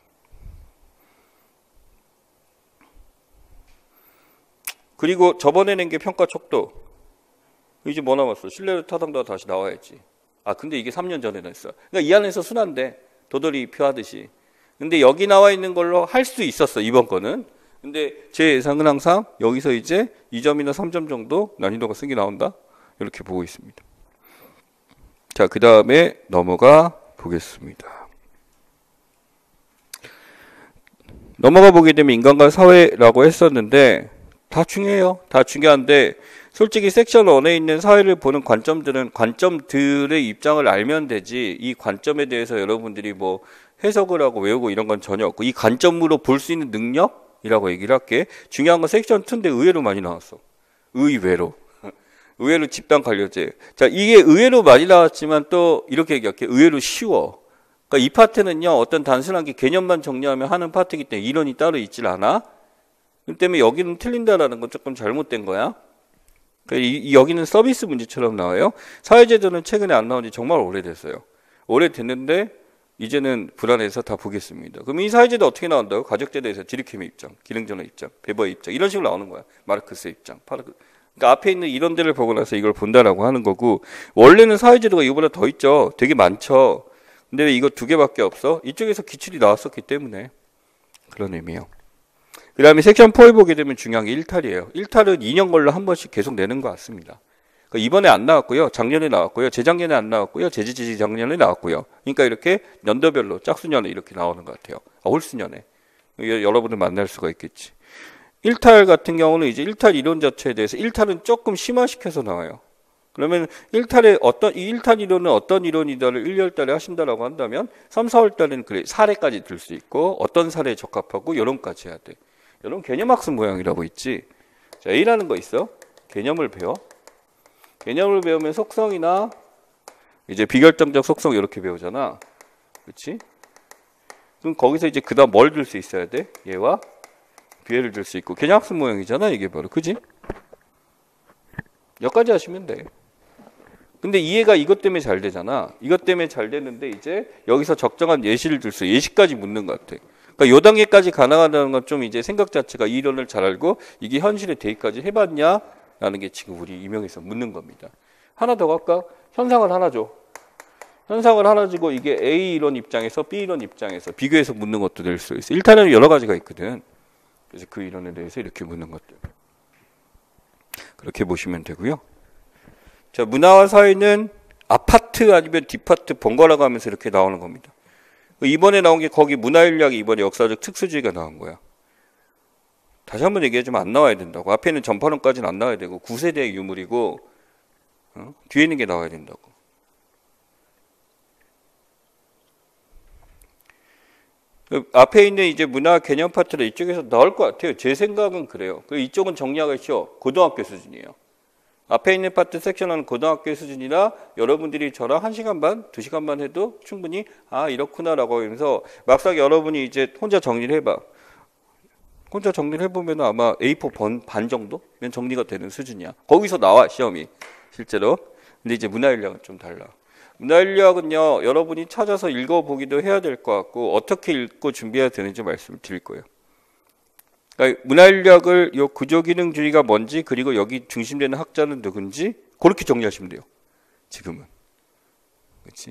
그리고 저번에 낸 게 평가 촉도. 이제 뭐 남았어? 신뢰도 타당도가 다시 나와야지. 근데 이게 3년 전에 냈어. 그러니까 이 안에서 순한데 도돌이 표하듯이. 근데 여기 나와 있는 걸로 할 수 있었어 이번 거는. 근데 제 예상은 항상 여기서 이제 2점이나 3점 정도 난이도가 쓴 게 나온다. 이렇게 보고 있습니다. 자, 그 다음에 넘어가 보겠습니다. 넘어가 보게 되면 인간과 사회라고 했었는데 다 중요해요. 다 중요한데 솔직히 섹션 1에 있는 사회를 보는 관점들의 입장을 알면 되지 이 관점에 대해서 여러분들이 해석을 하고 외우고 이런 건 전혀 없고 이 관점으로 볼 수 있는 능력이라고 얘기를 할게. 중요한 건 섹션 2인데 의외로 많이 나왔어. 의외로 집단 관료제. 자, 이게 의외로 많이 나왔지만 또 이렇게 얘기할게. 의외로 쉬워. 그러니까 이 파트는요 어떤 단순한 게 개념만 정리하면 하는 파트이기 때문에 이론이 따로 있질 않아. 그 때문에 여기는 틀린다라는 건 조금 잘못된 거야. 여기는 서비스 문제처럼 나와요. 사회제도는 최근에 안 나온 지 정말 오래됐어요. 오래됐는데 이제는 불안해서 다 보겠습니다. 그럼 이 사회제도 어떻게 나온다고? 가족제도에서 디르켐의 입장, 기능전의 입장, 베버의 입장 이런 식으로 나오는 거야. 마르크스의 입장. 그러니까 앞에 있는 이런 데를 보고 나서 이걸 본다라고 하는 거고 원래는 사회제도가 이거보다 더 있죠. 되게 많죠. 근데 왜 이거 두 개밖에 없어? 이쪽에서 기출이 나왔었기 때문에 그런 의미예요. 그 다음에 섹션 4에 보게 되면 중요한 게 일탈이에요. 일탈은 2년 걸로 한 번씩 계속 내는 것 같습니다. 그러니까 이번에 안 나왔고요. 작년에 나왔고요. 재작년에 안 나왔고요. 재작년에 나왔고요. 그러니까 이렇게 연도별로 짝수년에 이렇게 나오는 것 같아요. 홀수년에. 여러분들 만날 수가 있겠지. 일탈 같은 경우는 이제 일탈 이론 자체에 대해서 일탈은 조금 심화시켜서 나와요. 그러면 이 일탈 이론은 어떤 이론이다를 1, 2월 달에 하신다라고 한다면 3, 4월 달에는 그래 사례까지 들 수 있고 어떤 사례에 적합하고 이런까지 해야 돼. 이런 개념학습 모양이라고 있지. 자, A라는 거 있어. 개념을 배워. 개념을 배우면 속성이나 이제 비결정적 속성 이렇게 배우잖아. 그렇지? 그럼 거기서 이제 그다음 뭘 들 수 있어야 돼? 얘와 비례를 들 수 있고 개념학습 모양이잖아. 이게 바로. 그지? 여기까지 하시면 돼. 근데 이해가 이것 때문에 잘 되잖아. 이것 때문에 잘 되는데 이제 여기서 적정한 예시를 들 수 예시까지 묻는 것 같아. 그러니까 요 단계까지 가능하다는 건 좀 이제 생각 자체가 이 이론을 잘 알고 이게 현실에 대입까지 해봤냐? 라는 게 지금 우리 임용에서 묻는 겁니다. 하나 더 갈까? 현상을 하나 줘. 현상을 하나 주고 이게 A 이론 입장에서 B 이론 입장에서 비교해서 묻는 것도 될 수 있어. 일단은 여러 가지가 있거든. 그래서 그 이론에 대해서 이렇게 묻는 것들. 그렇게 보시면 되고요. 자, 문화와 사회는 아파트 아니면 디파트 번갈아 가면서 이렇게 나오는 겁니다. 이번에 나온 게 거기 문화인류학이 이번에 역사적 특수주의가 나온 거야. 다시 한번 얘기하자면 안 나와야 된다고. 앞에는 전파론까지는 안 나와야 되고 9세대의 유물이고 뒤에 있는 게 나와야 된다고. 앞에 있는 이제 문화 개념 파트를 이쪽에서 나올 것 같아요. 제 생각은 그래요. 이쪽은 정리하기 쉬워. 고등학교 수준이에요. 앞에 있는 파트 섹션은 고등학교 수준이라 여러분들이 저랑 1시간 반, 2시간만 해도 충분히 아 이렇구나라고 하면서 막상 여러분이 이제 혼자 정리를 해봐. 혼자 정리를 해보면 아마 A4 반 정도면 정리가 되는 수준이야. 거기서 나와 시험이 실제로. 근데 이제 문화인류학은 좀 달라. 문화인류학은요 여러분이 찾아서 읽어보기도 해야 될 것 같고 어떻게 읽고 준비해야 되는지 말씀을 드릴 거예요. 그러니까 문화인류학을 요 구조기능주의가 뭔지 그리고 여기 중심되는 학자는 누군지 그렇게 정리하시면 돼요. 지금은. 그렇지?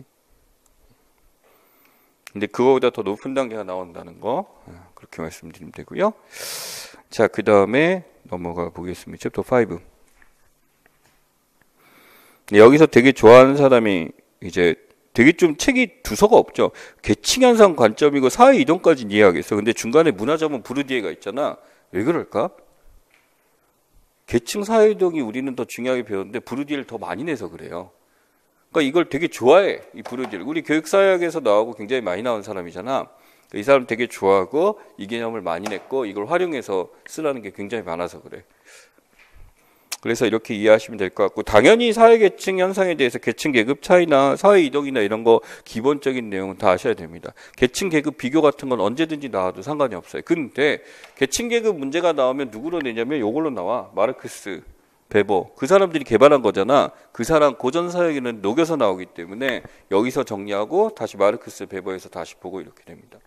근데 그거보다 더 높은 단계가 나온다는 거 그렇게 말씀드리면 되고요. 자, 그 다음에 넘어가 보겠습니다. 챕터 5. 여기서 되게 좋아하는 사람이 이제 되게 좀 책이 두서가 없죠. 계층현상 관점이고 사회 이동까지 이해하겠어. 근데 중간에 문화자문 부르디에가 있잖아. 왜 그럴까? 계층 사회 이동이 우리는 더 중요하게 배웠는데 부르디에를 더 많이 내서 그래요. 그러니까 이걸 되게 좋아해. 이 부르디에를. 우리 교육사역에서 나오고 굉장히 많이 나온 사람이잖아. 이 사람 되게 좋아하고 이 개념을 많이 냈고 이걸 활용해서 쓰라는 게 굉장히 많아서 그래. 그래서 이렇게 이해하시면 될 것 같고 당연히 사회계층 현상에 대해서 계층 계급 차이나 사회 이동이나 이런 거 기본적인 내용은 다 아셔야 됩니다. 계층 계급 비교 같은 건 언제든지 나와도 상관이 없어요. 근데 계층 계급 문제가 나오면 누구로 내냐면 요걸로 나와. 마르크스, 베버. 그 사람들이 개발한 거잖아. 그 사람 고전 사회에는 녹여서 나오기 때문에 여기서 정리하고 다시 마르크스, 베버에서 다시 보고 이렇게 됩니다.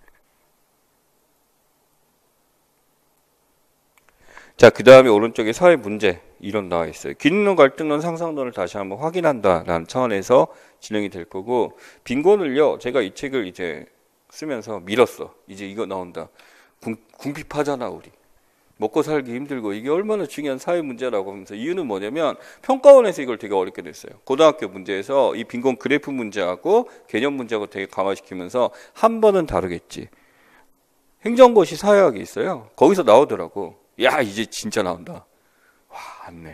자, 그 다음에 오른쪽에 사회 문제 이론 나와 있어요. 기능론, 갈등론, 상상론을 다시 한번 확인한다라는 차원에서 진행이 될 거고 빈곤을요. 제가 이 책을 이제 쓰면서 밀었어. 이제 이거 나온다. 궁핍하잖아 우리. 먹고 살기 힘들고 이게 얼마나 중요한 사회 문제라고 하면서 이유는 뭐냐면 평가원에서 이걸 되게 어렵게 냈어요. 고등학교 문제에서 이 빈곤 그래프 문제하고 개념 문제하고 되게 강화시키면서 한 번은 다르겠지. 행정고시 사회학이 있어요. 거기서 나오더라고. 야 이제 진짜 나온다. 와 안네.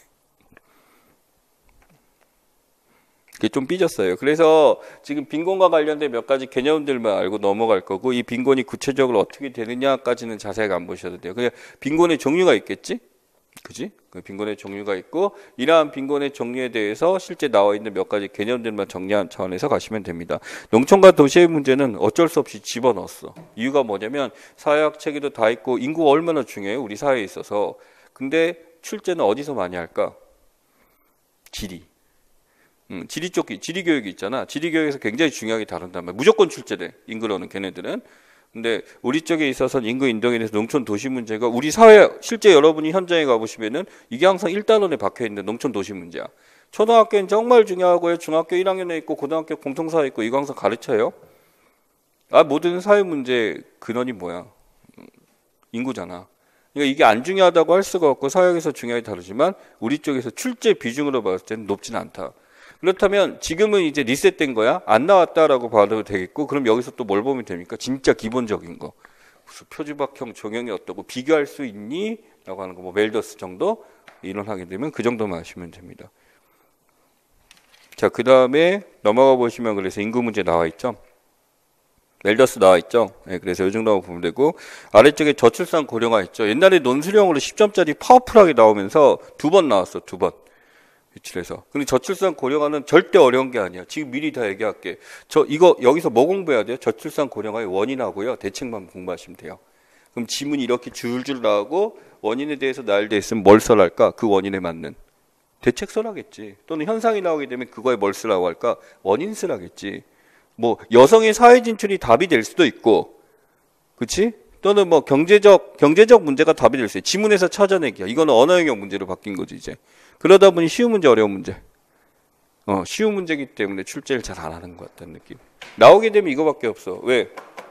그게 좀 삐졌어요. 그래서 지금 빈곤과 관련된 몇 가지 개념들만 알고 넘어갈 거고 이 빈곤이 구체적으로 어떻게 되느냐까지는 자세하게 안 보셔도 돼요. 그냥 빈곤의 종류가 있겠지? 그지? 그 빈곤의 종류가 있고 이러한 빈곤의 종류에 대해서 실제 나와 있는 몇 가지 개념들만 정리한 차원에서 가시면 됩니다. 농촌과 도시의 문제는 어쩔 수 없이 집어넣었어. 이유가 뭐냐면 사회학 책에도 다 있고 인구가 얼마나 중요해요. 우리 사회에 있어서. 근데 출제는 어디서 많이 할까? 지리. 지리 교육이 있잖아. 지리 교육에서 굉장히 중요하게 다룬단 말이야. 무조건 출제돼. 인구론은 걔네들은. 근데 우리 쪽에 있어서는 인구 인동에 대해서 농촌 도시 문제가 우리 사회 실제 여러분이 현장에 가보시면은 이게 항상 1단원에 박혀 있는 농촌 도시 문제야. 초등학교는 정말 중요하고요. 중학교 1학년에 있고 고등학교 공통사회 있고 이거 항상 가르쳐요. 모든 사회 문제 근원이 뭐야? 인구잖아. 그러니까 이게 안 중요하다고 할 수가 없고 사회에서 중요하게 다루지만 우리 쪽에서 출제 비중으로 봤을 때는 높지는 않다. 그렇다면 지금은 이제 리셋된 거야? 안 나왔다라고 봐도 되겠고 그럼 여기서 또 뭘 보면 됩니까? 진짜 기본적인 거. 무슨 표주박형 적용이 어떠고 비교할 수 있니? 라고 하는 거 뭐 멜더스 정도 이론하게 되면 그 정도만 하시면 됩니다. 자, 그 다음에 넘어가 보시면 그래서 인구 문제 나와 있죠. 멜더스 나와 있죠. 네, 그래서 이 정도만 보면 되고 아래쪽에 저출산 고령화 있죠. 옛날에 논술형으로 10점짜리 파워풀하게 나오면서 2번 나왔어. 2번. 유출해서. 근데 저출산 고령화는 절대 어려운 게 아니야. 지금 미리 다 얘기할게. 이거 여기서 뭐 공부해야 돼요? 저출산 고령화의 원인하고요. 대책만 공부하시면 돼요. 그럼 지문이 이렇게 줄줄 나오고 원인에 대해서 나열되어 있으면 뭘 써랄까? 그 원인에 맞는 대책 써라겠지. 또는 현상이 나오게 되면 그거에 뭘 쓰라고 할까? 원인 쓰라겠지. 뭐 여성의 사회 진출이 답이 될 수도 있고, 그렇지? 또는 뭐 경제적 문제가 답이 될 수 있어요. 지문에서 찾아내기야. 이거는 언어 영역 문제로 바뀐 거지 이제. 그러다 보니 쉬운 문제, 어려운 문제. 쉬운 문제이기 때문에 출제를 잘 안 하는 것 같다는 느낌. 나오게 되면 이거밖에 없어. 왜?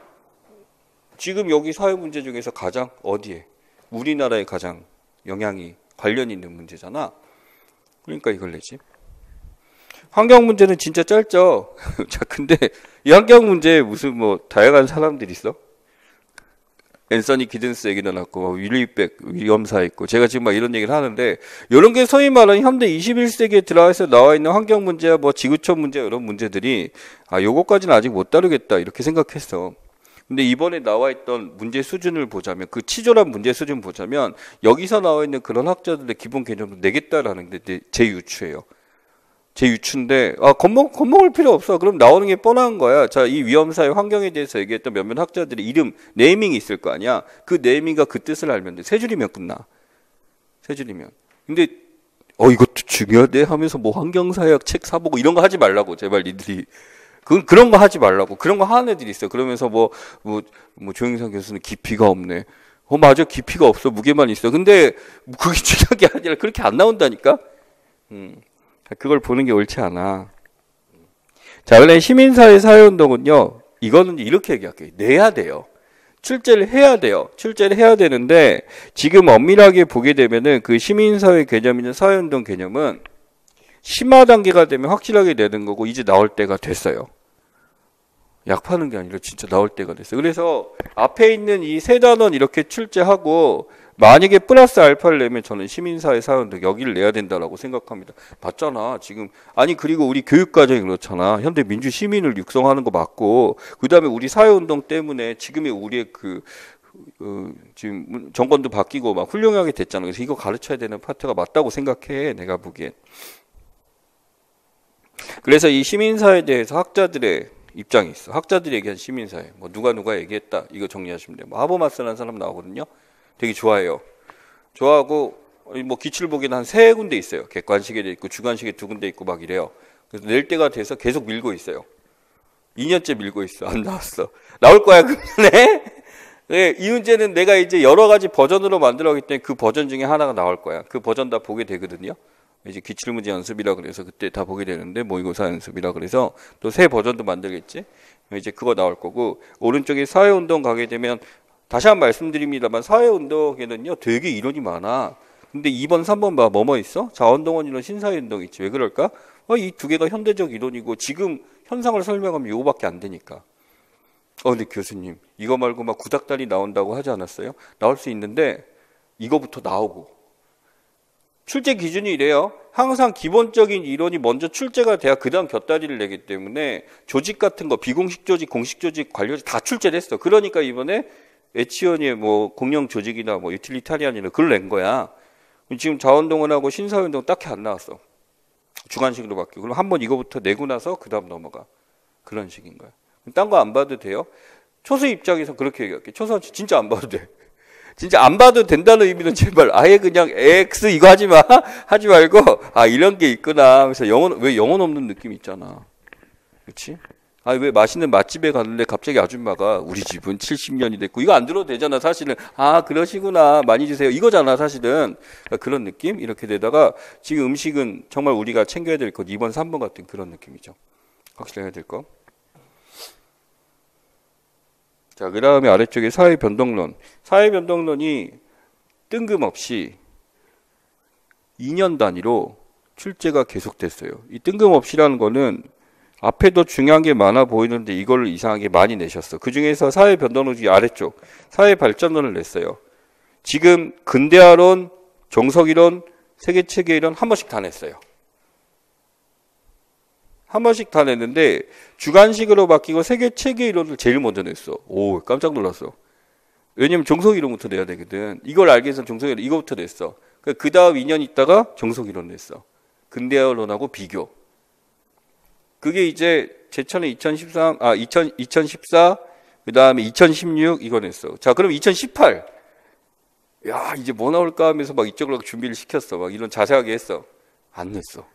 지금 여기 사회 문제 중에서 가장 어디에? 우리나라에 가장 영향이 관련이 있는 문제잖아. 그러니까 이걸 내지. 환경 문제는 진짜 짧죠. 자, 근데 이 환경 문제에 무슨 뭐 다양한 사람들이 있어? 앤서니 기든스 얘기도 났고 윌리백 위험사 있고 제가 지금 막 이런 얘기를 하는데 이런 게 소위 말하는 현대 21세기에 들어와서 나와 있는 환경 문제야 뭐 지구촌 문제 이런 문제들이 요거까지는 아직 못 다루겠다 이렇게 생각했어. 근데 이번에 나와 있던 문제 수준을 보자면 그 치졸한 문제 수준 보자면 여기서 나와 있는 그런 학자들의 기본 개념을 내겠다라는 게 제 유추예요. 제 유추인데 겁먹을 필요 없어. 그럼 나오는 게 뻔한 거야. 자, 이 위험사의 환경에 대해서 얘기했던 몇몇 학자들이 이름 네이밍이 있을 거 아니야. 그 네이밍과 그 뜻을 알면 돼. 세 줄이면 끝나. 세 줄이면. 근데 이것도 중요하대 하면서 뭐 환경사회학 책 사보고 이런 거 하지 말라고 제발 니들이. 그런 거 하지 말라고. 그런 거 하는 애들이 있어. 그러면서 뭐 조영상 교수는 깊이가 없네. 맞아. 깊이가 없어. 무게만 있어. 근데 그게 중요한 게 아니라 그렇게 안 나온다니까. 그걸 보는 게 옳지 않아. 자, 원래 시민사회 사회운동은요, 이거는 이렇게 얘기할게요. 내야 돼요. 출제를 해야 돼요. 출제를 해야 되는데, 지금 엄밀하게 보게 되면은 그 시민사회 개념이나 사회운동 개념은 심화 단계가 되면 확실하게 내는 거고, 이제 나올 때가 됐어요. 약 파는 게 아니라 진짜 나올 때가 됐어요. 그래서 앞에 있는 이 세 단원 이렇게 출제하고, 만약에 플러스 알파를 내면 저는 시민사회 사회운동 여기를 내야 된다라고 생각합니다. 맞잖아. 지금 그리고 우리 교육과정이 그렇잖아. 현대 민주 시민을 육성하는 거 맞고 그 다음에 우리 사회운동 때문에 지금의 우리의 지금 정권도 바뀌고 막 훌륭하게 됐잖아. 그래서 이거 가르쳐야 되는 파트가 맞다고 생각해. 내가 보기엔. 그래서 이 시민사회에 대해서 학자들의 입장이 있어. 학자들이 얘기한 시민사회. 뭐 누가 얘기했다. 이거 정리하시면 돼요. 뭐 하버마스라는 사람 나오거든요. 되게 좋아해요. 좋아하고 뭐 기출 보기는 한 3군데 있어요. 객관식에 있고 주관식에 2군데 있고 막 이래요. 그래서 낼 때가 돼서 계속 밀고 있어요. 2년째 밀고 있어. 안 나왔어. 나올 거야 금년에. 네, 이 문제는 내가 이제 여러 가지 버전으로 만들어가기 때문에 그 버전 중에 하나가 나올 거야. 그 버전 다 보게 되거든요. 이제 기출문제 연습이라 그래서 그때 다 보게 되는데 모의고사 연습이라 그래서 또 새 버전도 만들겠지. 이제 그거 나올 거고 오른쪽에 사회운동 가게 되면 다시 한 번 말씀드립니다만 사회운동에는요 되게 이론이 많아. 근데 2번, 3번 봐. 뭐뭐 있어? 자원동원 이론, 신사회운동 있지. 왜 그럴까? 이 두 개가 현대적 이론이고 지금 현상을 설명하면 요거밖에 안 되니까. 근데 교수님 이거 말고 막 구닥다리 나온다고 하지 않았어요? 나올 수 있는데 이거부터 나오고. 출제 기준이 이래요. 항상 기본적인 이론이 먼저 출제가 돼야 그 다음 곁다리를 내기 때문에 조직 같은 거 비공식 조직, 공식 조직, 관료직 다 출제를 했어. 그러니까 이번에 에치언의 뭐 공영 조직이나 뭐 유틸리타리안이나 그걸 낸 거야. 지금 자원동원하고 신사회운동 딱히 안 나왔어. 주관식으로 바뀌고. 그럼 한번 이거부터 내고 나서 그 다음 넘어가. 그런 식인 거야. 딴 거 안 봐도 돼요? 초수 입장에서 그렇게 얘기할게. 초수 진짜 안 봐도 돼. 진짜 안 봐도 된다는 의미는 제발 아예 그냥 X 이거 하지 마. 하지 말고 아 이런 게 있구나. 그래서 왜 영혼 없는 느낌 있잖아. 그렇지? 아 왜 맛있는 맛집에 갔는데 갑자기 아줌마가 우리 집은 70년이 됐고 이거 안 들어도 되잖아. 사실은 아 그러시구나 많이 드세요 이거잖아. 사실은 그러니까 그런 느낌 이렇게 되다가 지금 음식은 정말 우리가 챙겨야 될 것 2번 3번 같은 그런 느낌이죠. 확실해야 될 거. 자, 그 다음에 아래쪽에 사회변동론. 사회변동론이 뜬금없이 2년 단위로 출제가 계속됐어요. 이 뜬금없이라는 거는 앞에도 중요한 게 많아 보이는데 이걸 이상하게 많이 내셨어. 그 중에서 사회변동론 중에 아래쪽 사회발전론을 냈어요. 지금 근대화론, 정석이론, 세계체계이론 한 번씩 다 냈어요. 한 번씩 다 냈는데 주관식으로 바뀌고 세계체계 이론을 제일 먼저 냈어. 오 깜짝 놀랐어. 왜냐면 정석이론부터 내야 되거든. 이걸 알기 위해서 정석이론 이거부터 냈어. 그 다음 2년 있다가 정석이론 냈어. 근대화론하고 비교. 그게 이제 제천에 2014 그 다음에 2016 이거 냈어. 자 그럼 2018 야 이제 뭐 나올까 하면서 막 이쪽으로 준비를 시켰어. 막 이런 자세하게 했어. 안 냈어.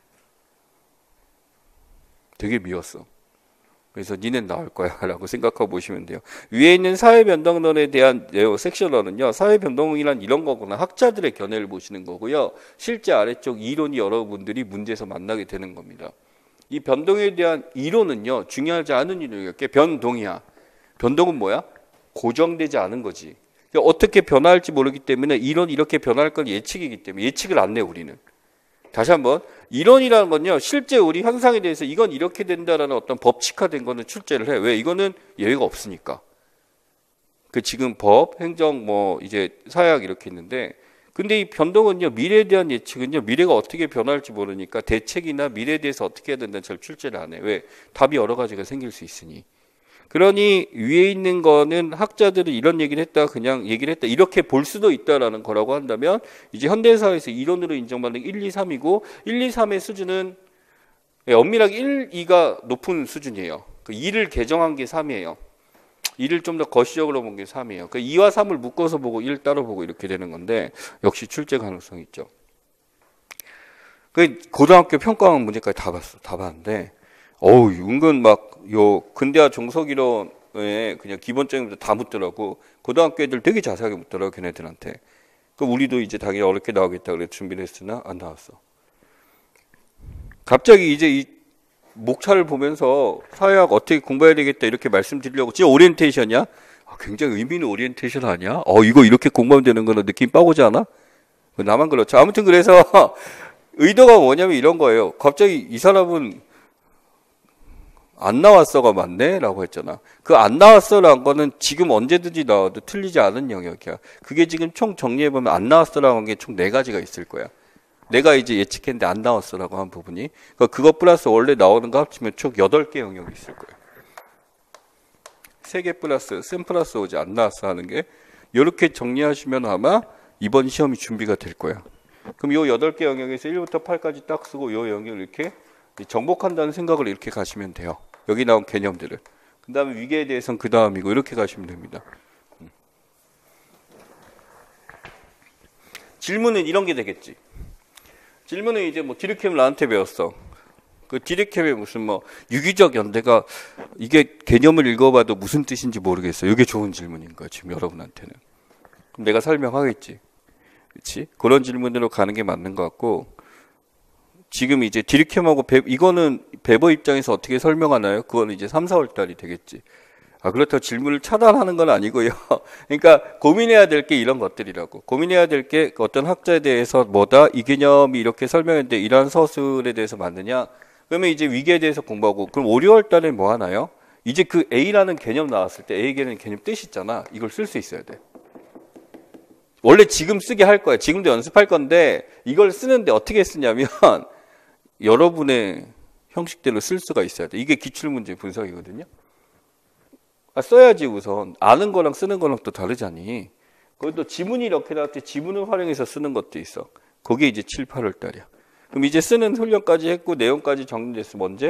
되게 미웠어. 그래서 니넨 나올 거야 라고 생각하고 보시면 돼요. 위에 있는 사회변동론에 대한 섹션론은요. 사회변동이란 이런 거구나. 학자들의 견해를 보시는 거고요. 실제 아래쪽 이론이 여러분들이 문제에서 만나게 되는 겁니다. 이 변동에 대한 이론은요. 중요하지 않은 이론이에요. 변동이야. 변동은 뭐야? 고정되지 않은 거지. 그러니까 어떻게 변화할지 모르기 때문에 이론이 이렇게 변할 건 예측이기 때문에 예측을 안 내 우리는. 다시 한번 이론이라는 건요 실제 우리 현상에 대해서 이건 이렇게 된다라는 어떤 법칙화된 거는 출제를 해. 왜? 이거는 예외가 없으니까. 그 지금 법, 행정 뭐 이제 사회학 이렇게 있는데 근데 이 변동은요 미래에 대한 예측은요 미래가 어떻게 변할지 모르니까 대책이나 미래에 대해서 어떻게 해야 된다는 잘 출제를 안 해. 왜? 답이 여러 가지가 생길 수 있으니. 그러니 위에 있는 거는 학자들은 이런 얘기를 했다 그냥 얘기를 했다 이렇게 볼 수도 있다라는 거라고 한다면 이제 현대사회에서 이론으로 인정받는 1, 2, 3이고 1, 2, 3의 수준은 엄밀하게 1, 2가 높은 수준이에요. 그 2를 개정한 게 3이에요. 2를 좀 더 거시적으로 본 게 3이에요. 그 2와 3을 묶어서 보고 1 따로 보고 이렇게 되는 건데 역시 출제 가능성이 있죠. 그 고등학교 평가원 문제까지 다 봤어. 다 봤는데 어우, 은근 요 근대화 정석이론에 그냥 기본적인 것도 다 묻더라고. 고등학교 애들 되게 자세하게 묻더라고, 걔네들한테. 그럼 우리도 이제 당연히 어렵게 나오겠다 그래 준비를 했으나 안 나왔어. 갑자기 이제 이 목차를 보면서 사회학 어떻게 공부해야 되겠다 이렇게 말씀드리려고 진짜 오리엔테이션이야? 아, 굉장히 의미 있는 오리엔테이션 아니야? 이거 이렇게 공부하면 되는 거는 느낌 빠고지 않아? 나만 그렇죠. 아무튼 그래서 의도가 뭐냐면 이런 거예요. 갑자기 이 사람은 안 나왔어가 맞네? 라고 했잖아. 그 안 나왔어라는 거는 지금 언제든지 나와도 틀리지 않은 영역이야. 그게 지금 총 정리해보면 안 나왔어라고 한 게 총 4가지가 있을 거야. 내가 이제 예측했는데 안 나왔어라고 한 부분이. 그것 플러스 원래 나오는 거 합치면 총 8개 영역이 있을 거야. 3개 플러스, 쌤 플러스 오지 안 나왔어 하는 게. 이렇게 정리하시면 아마 이번 시험이 준비가 될 거야. 그럼 요 8개 영역에서 1부터 8까지 딱 쓰고 요 영역을 이렇게 정복한다는 생각을 이렇게 가시면 돼요. 여기 나온 개념들을. 그 다음에 위계에 대해서는 그 다음이고 이렇게 가시면 됩니다. 질문은 이런 게 되겠지. 질문은 이제 뭐 디르켐 나한테 배웠어. 그 디르켐의 무슨 뭐 유기적 연대가 이게 개념을 읽어봐도 무슨 뜻인지 모르겠어. 이게 좋은 질문인 거야 지금 여러분한테는. 그럼 내가 설명하겠지. 그렇지? 그런 질문으로 가는 게 맞는 것 같고 지금 이제 디르켐하고 이거는 베버 입장에서 어떻게 설명하나요? 그거는 이제 3, 4월 달이 되겠지. 그렇다고 질문을 차단하는 건 아니고요. 그러니까 고민해야 될 게 이런 것들이라고. 고민해야 될 게 어떤 학자에 대해서 뭐다? 이 개념이 이렇게 설명했는데 이러한 서술에 대해서 맞느냐? 그러면 이제 위계에 대해서 공부하고 그럼 5, 6월 달에 뭐 하나요? 이제 그 A라는 개념 나왔을 때 A라는 개념 뜻이 있잖아. 이걸 쓸 수 있어야 돼. 원래 지금 쓰게 할 거야. 지금도 연습할 건데 이걸 쓰는데 어떻게 쓰냐면 여러분의 형식대로 쓸 수가 있어야 돼. 이게 기출문제 분석이거든요. 써야지 우선. 아는 거랑 쓰는 거랑 또 다르잖니. 그것도 지문이 이렇게 나올 때 지문을 활용해서 쓰는 것도 있어. 그게 이제 7, 8월 달이야. 그럼 이제 쓰는 훈련까지 했고 내용까지 정리됐으면 언제?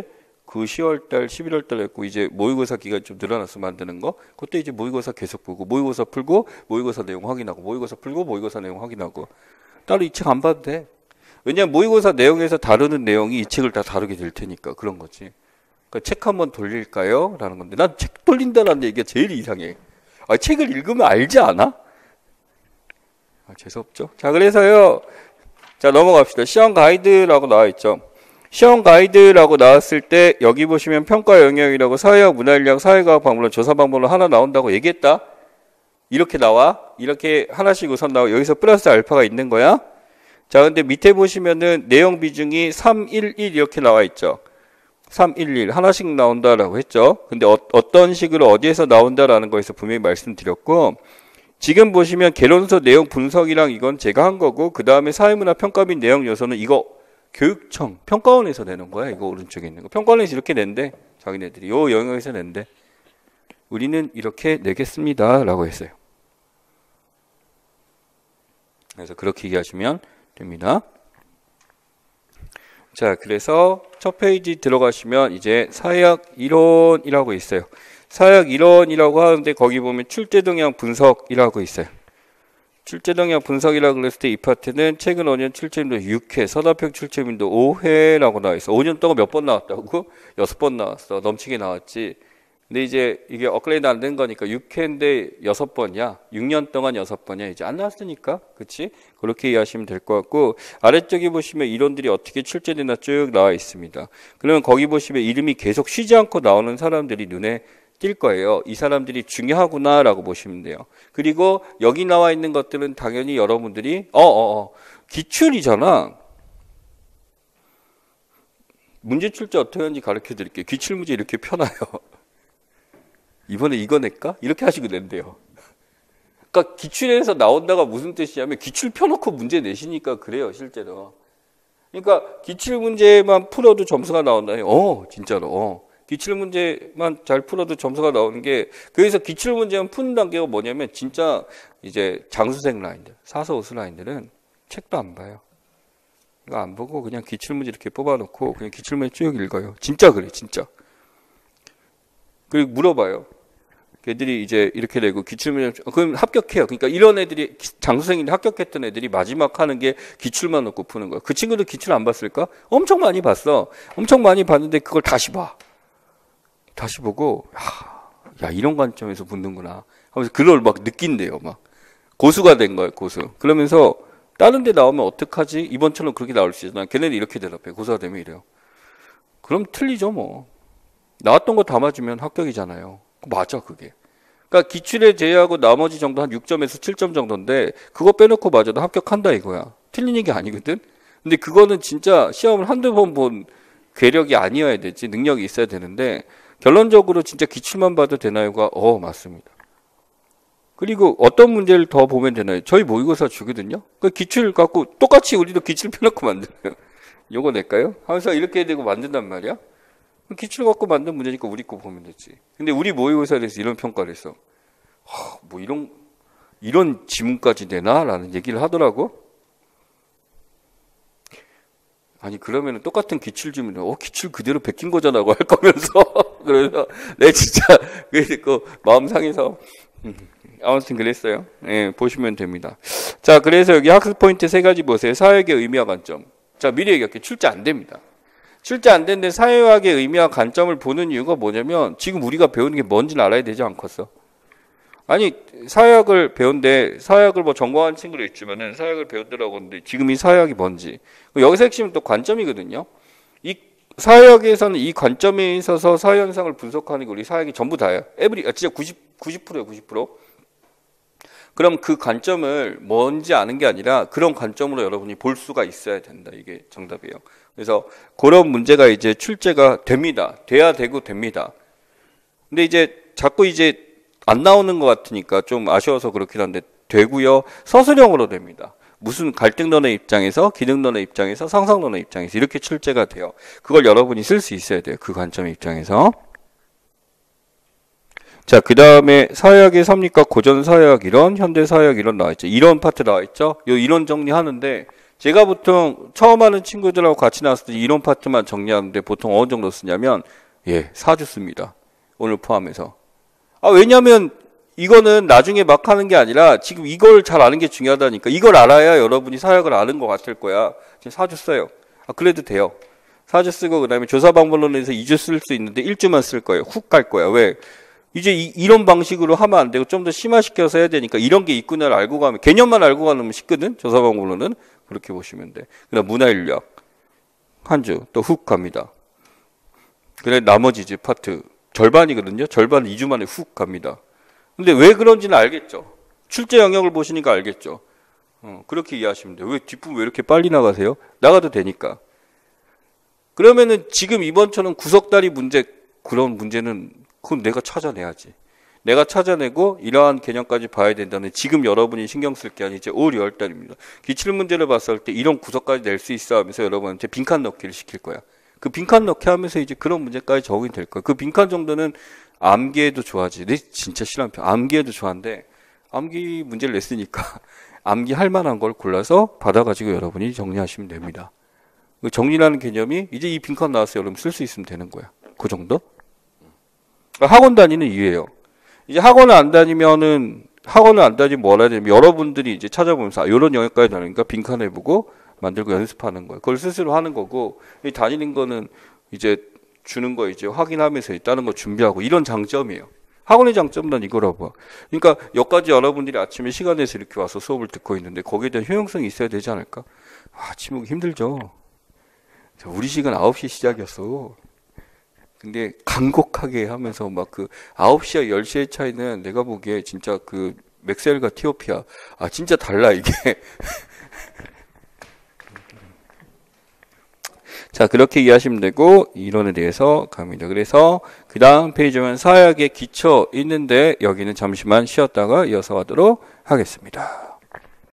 그 10월달, 11월달 했고 이제 모의고사 기간이 좀 늘어나서 만드는 거. 그때 이제 모의고사 계속 보고 모의고사 풀고 모의고사 내용 확인하고 모의고사 풀고 모의고사 내용 확인하고 따로 이 책 안 봐도 돼. 왜냐면 모의고사 내용에서 다루는 내용이 이 책을 다 다루게 될 테니까 그런 거지. 그러니까 책 한번 돌릴까요? 라는 건데 난 책 돌린다는 얘기가 제일 이상해. 아, 책을 읽으면 알지 않아? 아, 재수없죠? 자, 그래서요. 자, 넘어갑시다. 시험 가이드라고 나와 있죠. 시험 가이드라고 나왔을 때 여기 보시면 평가 영역이라고 사회학, 문화인력, 사회과학 방법론, 조사 방법론 하나 나온다고 얘기했다. 이렇게 나와. 이렇게 하나씩 우선 나와. 여기서 플러스 알파가 있는 거야. 자, 근데 밑에 보시면은 내용 비중이 311 이렇게 나와 있죠. 311 하나씩 나온다라고 했죠. 근데 어떤 식으로 어디에서 나온다라는 거에서 분명히 말씀드렸고 지금 보시면 개론서 내용 분석이랑 이건 제가 한 거고 그 다음에 사회문화 평가 및 내용 요소는 이거 교육청 평가원에서 내는 거야. 이거 오른쪽에 있는 거. 평가원에서 이렇게 낸대. 자기네들이 요 영역에서 낸대. 우리는 이렇게 내겠습니다. 라고 했어요. 그래서 그렇게 얘기하시면 됩니다. 자, 그래서 첫 페이지 들어가시면 이제 사회학 이론이라고 있어요. 사회학 이론이라고 하는데 거기 보면 출제 동향 분석이라고 있어요. 출제 동향 분석이라고 그랬을 때 이 파트는 최근 5년 출제민도 6회, 서답형 출제민도 5회라고 나와 있어. 5년 동안 몇 번 나왔다고? 6번 나왔어. 넘치게 나왔지. 근데 이제 이게 업그레이드 안 된 거니까 6회인데 6번이야. 6년 동안 6번이야. 이제 안 나왔으니까. 그치? 그렇게 이해하시면 될 것 같고, 아래쪽에 보시면 이론들이 어떻게 출제되나 쭉 나와 있습니다. 그러면 거기 보시면 이름이 계속 쉬지 않고 나오는 사람들이 눈에 띌 거예요. 이 사람들이 중요하구나 라고 보시면 돼요. 그리고 여기 나와 있는 것들은 당연히 여러분들이 기출이잖아. 문제 출제 어떻게 하는지 가르쳐 드릴게요. 기출문제 이렇게 펴놔요. 이번에 이거 낼까? 이렇게 하시고 낸대요. 그러니까 기출에서 나온다가 무슨 뜻이냐면 기출 펴놓고 문제 내시니까 그래요. 실제로. 그러니까 기출문제만 풀어도 점수가 나온다. 진짜로. 기출문제만 잘 풀어도 점수가 나오는 게 그래서 기출문제만 푸는 단계가 뭐냐면 진짜 이제 장수생 라인들, 사서우수 라인들은 책도 안 봐요. 이거 안 보고 그냥 기출문제 이렇게 뽑아놓고 그냥 기출문제 쭉 읽어요. 진짜 그래, 진짜. 그리고 물어봐요. 걔들이 이제 이렇게 되고 기출문제 그럼 합격해요. 그러니까 이런 애들이 장수생인데 합격했던 애들이 마지막 하는 게 기출만 놓고 푸는 거야. 그 친구들 기출 안 봤을까? 엄청 많이 봤어. 엄청 많이 봤는데 그걸 다시 봐. 다시 보고 야 이런 관점에서 붙는구나 하면서 그걸 막 느낀대요. 막 고수가 된 거예요. 고수. 그러면서 다른 데 나오면 어떡하지? 이번처럼 그렇게 나올 수 있잖아. 걔네들 이렇게 대답해. 고수가 되면 이래요. 그럼 틀리죠 뭐. 나왔던 거 다 맞으면 합격이잖아요. 맞아 그게. 그러니까 기출에 제외하고 나머지 정도 한 6점에서 7점 정도인데 그거 빼놓고 맞아도 합격한다 이거야. 틀린 얘기 아니거든. 근데 그거는 진짜 시험을 한두 번 본 괴력이 아니어야 되지. 능력이 있어야 되는데 결론적으로 진짜 기출만 봐도 되나요가 맞습니다. 그리고 어떤 문제를 더 보면 되나요? 저희 모의고사 주거든요. 그 기출 갖고 똑같이 우리도 기출 펴놓고 만들어요. 요거 낼까요? 하면서 이렇게 되고 만든단 말이야. 기출 갖고 만든 문제니까 우리 거 보면 되지. 근데 우리 모의고사에 대해서 이런 평가를 했어. 뭐 이런 지문까지 되나? 라는 얘기를 하더라고. 아니 그러면은 똑같은 기출 주면 기출 그대로 베낀 거잖아고 할 거면서 그래서 내 진짜 그 마음 상해서 아무튼 그랬어요. 예, 보시면 됩니다. 자, 그래서 여기 학습 포인트 3가지 보세요. 사회학의 의미와 관점. 자, 미리 얘기할게요. 출제 안 됩니다. 출제 안 되는데 사회학의 의미와 관점을 보는 이유가 뭐냐면 지금 우리가 배우는 게 뭔지는 알아야 되지 않겠어? 아니 사회학을 배운데 사회학을 뭐 전공한 친구도 있지만은 사회학을 배우더라고 하는데 지금 이 사회학이 뭔지 여기서 핵심은 또 관점이거든요. 이 사회학에서는 이 관점에 있어서 사회 현상을 분석하는 게 우리 사회학이 전부 다예요. 진짜 90%예요. 90%. 그럼 그 관점을 뭔지 아는 게 아니라 그런 관점으로 여러분이 볼 수가 있어야 된다. 이게 정답이에요. 그래서 그런 문제가 이제 출제가 됩니다. 돼야 되고 됩니다. 근데 이제 자꾸 이제 안 나오는 것 같으니까 좀 아쉬워서 그렇긴 한데 되고요. 서술형으로 됩니다. 무슨 갈등론의 입장에서, 기능론의 입장에서, 상상론의 입장에서 이렇게 출제가 돼요. 그걸 여러분이 쓸 수 있어야 돼요. 그 관점의 입장에서. 자, 그 다음에 사회학의 섭리과 고전 사회학 이론, 현대 사회학 이론 나와있죠. 이론 파트 나와있죠. 요 이론 정리하는데 제가 보통 처음 하는 친구들하고 같이 나왔을 때 이론 파트만 정리하는데 보통 어느 정도 쓰냐면 4주 씁니다. 오늘 포함해서. 왜냐면 이거는 나중에 막 하는 게 아니라 지금 이걸 잘 아는 게 중요하다니까. 이걸 알아야 여러분이 사역을 아는 것 같을 거야. 지금 4주 써요. 그래도 돼요. 4주 쓰고 그다음에 조사방법론에서 2주 쓸 수 있는데 1주만 쓸 거예요. 훅 갈 거야. 왜? 이제 이런 방식으로 하면 안 되고 좀 더 심화시켜서 해야 되니까 이런 게 있구나를 알고 가면 개념만 알고 가면 쉽거든. 조사방법론은 그렇게 보시면 돼. 그다음 문화인류학 한 주 또 훅 갑니다. 그래 나머지 이제 파트 절반이거든요. 절반 2주 만에 훅 갑니다. 근데 왜 그런지는 알겠죠. 출제 영역을 보시니까 알겠죠. 그렇게 이해하시면 돼요. 왜 뒷부분 왜 이렇게 빨리 나가세요? 나가도 되니까. 그러면은 지금 이번처럼 구석다리 문제 그런 문제는 그건 내가 찾아내야지. 내가 찾아내고 이러한 개념까지 봐야 된다는 지금 여러분이 신경 쓸 게 아니라 이제 5, 6월달입니다. 기출 문제를 봤을 때 이런 구석까지 낼 수 있어 하면서 여러분한테 빈칸 넣기를 시킬 거야. 그 빈칸 넣기 하면서 이제 그런 문제까지 적응이 될 거야. 그 빈칸 정도는 암기해도 좋아하지. 내 진짜 싫어하는 편. 암기해도 좋아한데 암기 문제를 냈으니까 암기할 만한 걸 골라서 받아가지고 여러분이 정리하시면 됩니다. 정리라는 개념이 이제 이 빈칸 나왔어요. 여러분 쓸 수 있으면 되는 거야. 그 정도? 학원 다니는 이유예요. 이제 학원을 안 다니면 뭘 해야 되냐면 여러분들이 이제 찾아보면서 이런 영역까지 다니니까 빈칸 해보고 만들고 연습하는 거예요. 그걸 스스로 하는 거고 다니는 거는 이제 주는 거 이제 확인하면서 다른 거 준비하고 이런 장점이에요. 학원의 장점은 난 이거라고 봐. 그러니까 여기까지 여러분들이 아침에 시간 내서 이렇게 와서 수업을 듣고 있는데 거기에 대한 효용성이 있어야 되지 않을까? 아침 오기 힘들죠. 우리 시간 9시 시작이었어. 근데 간곡하게 하면서 막 그 9시와 10시의 차이는 내가 보기에 진짜 그 맥셀과 티오피아. 진짜 달라 이게. 자, 그렇게 이해하시면 되고 이론에 대해서 갑니다. 그래서 그 다음 페이지는 사역의 기초 있는데 여기는 잠시만 쉬었다가 이어서 하도록 하겠습니다.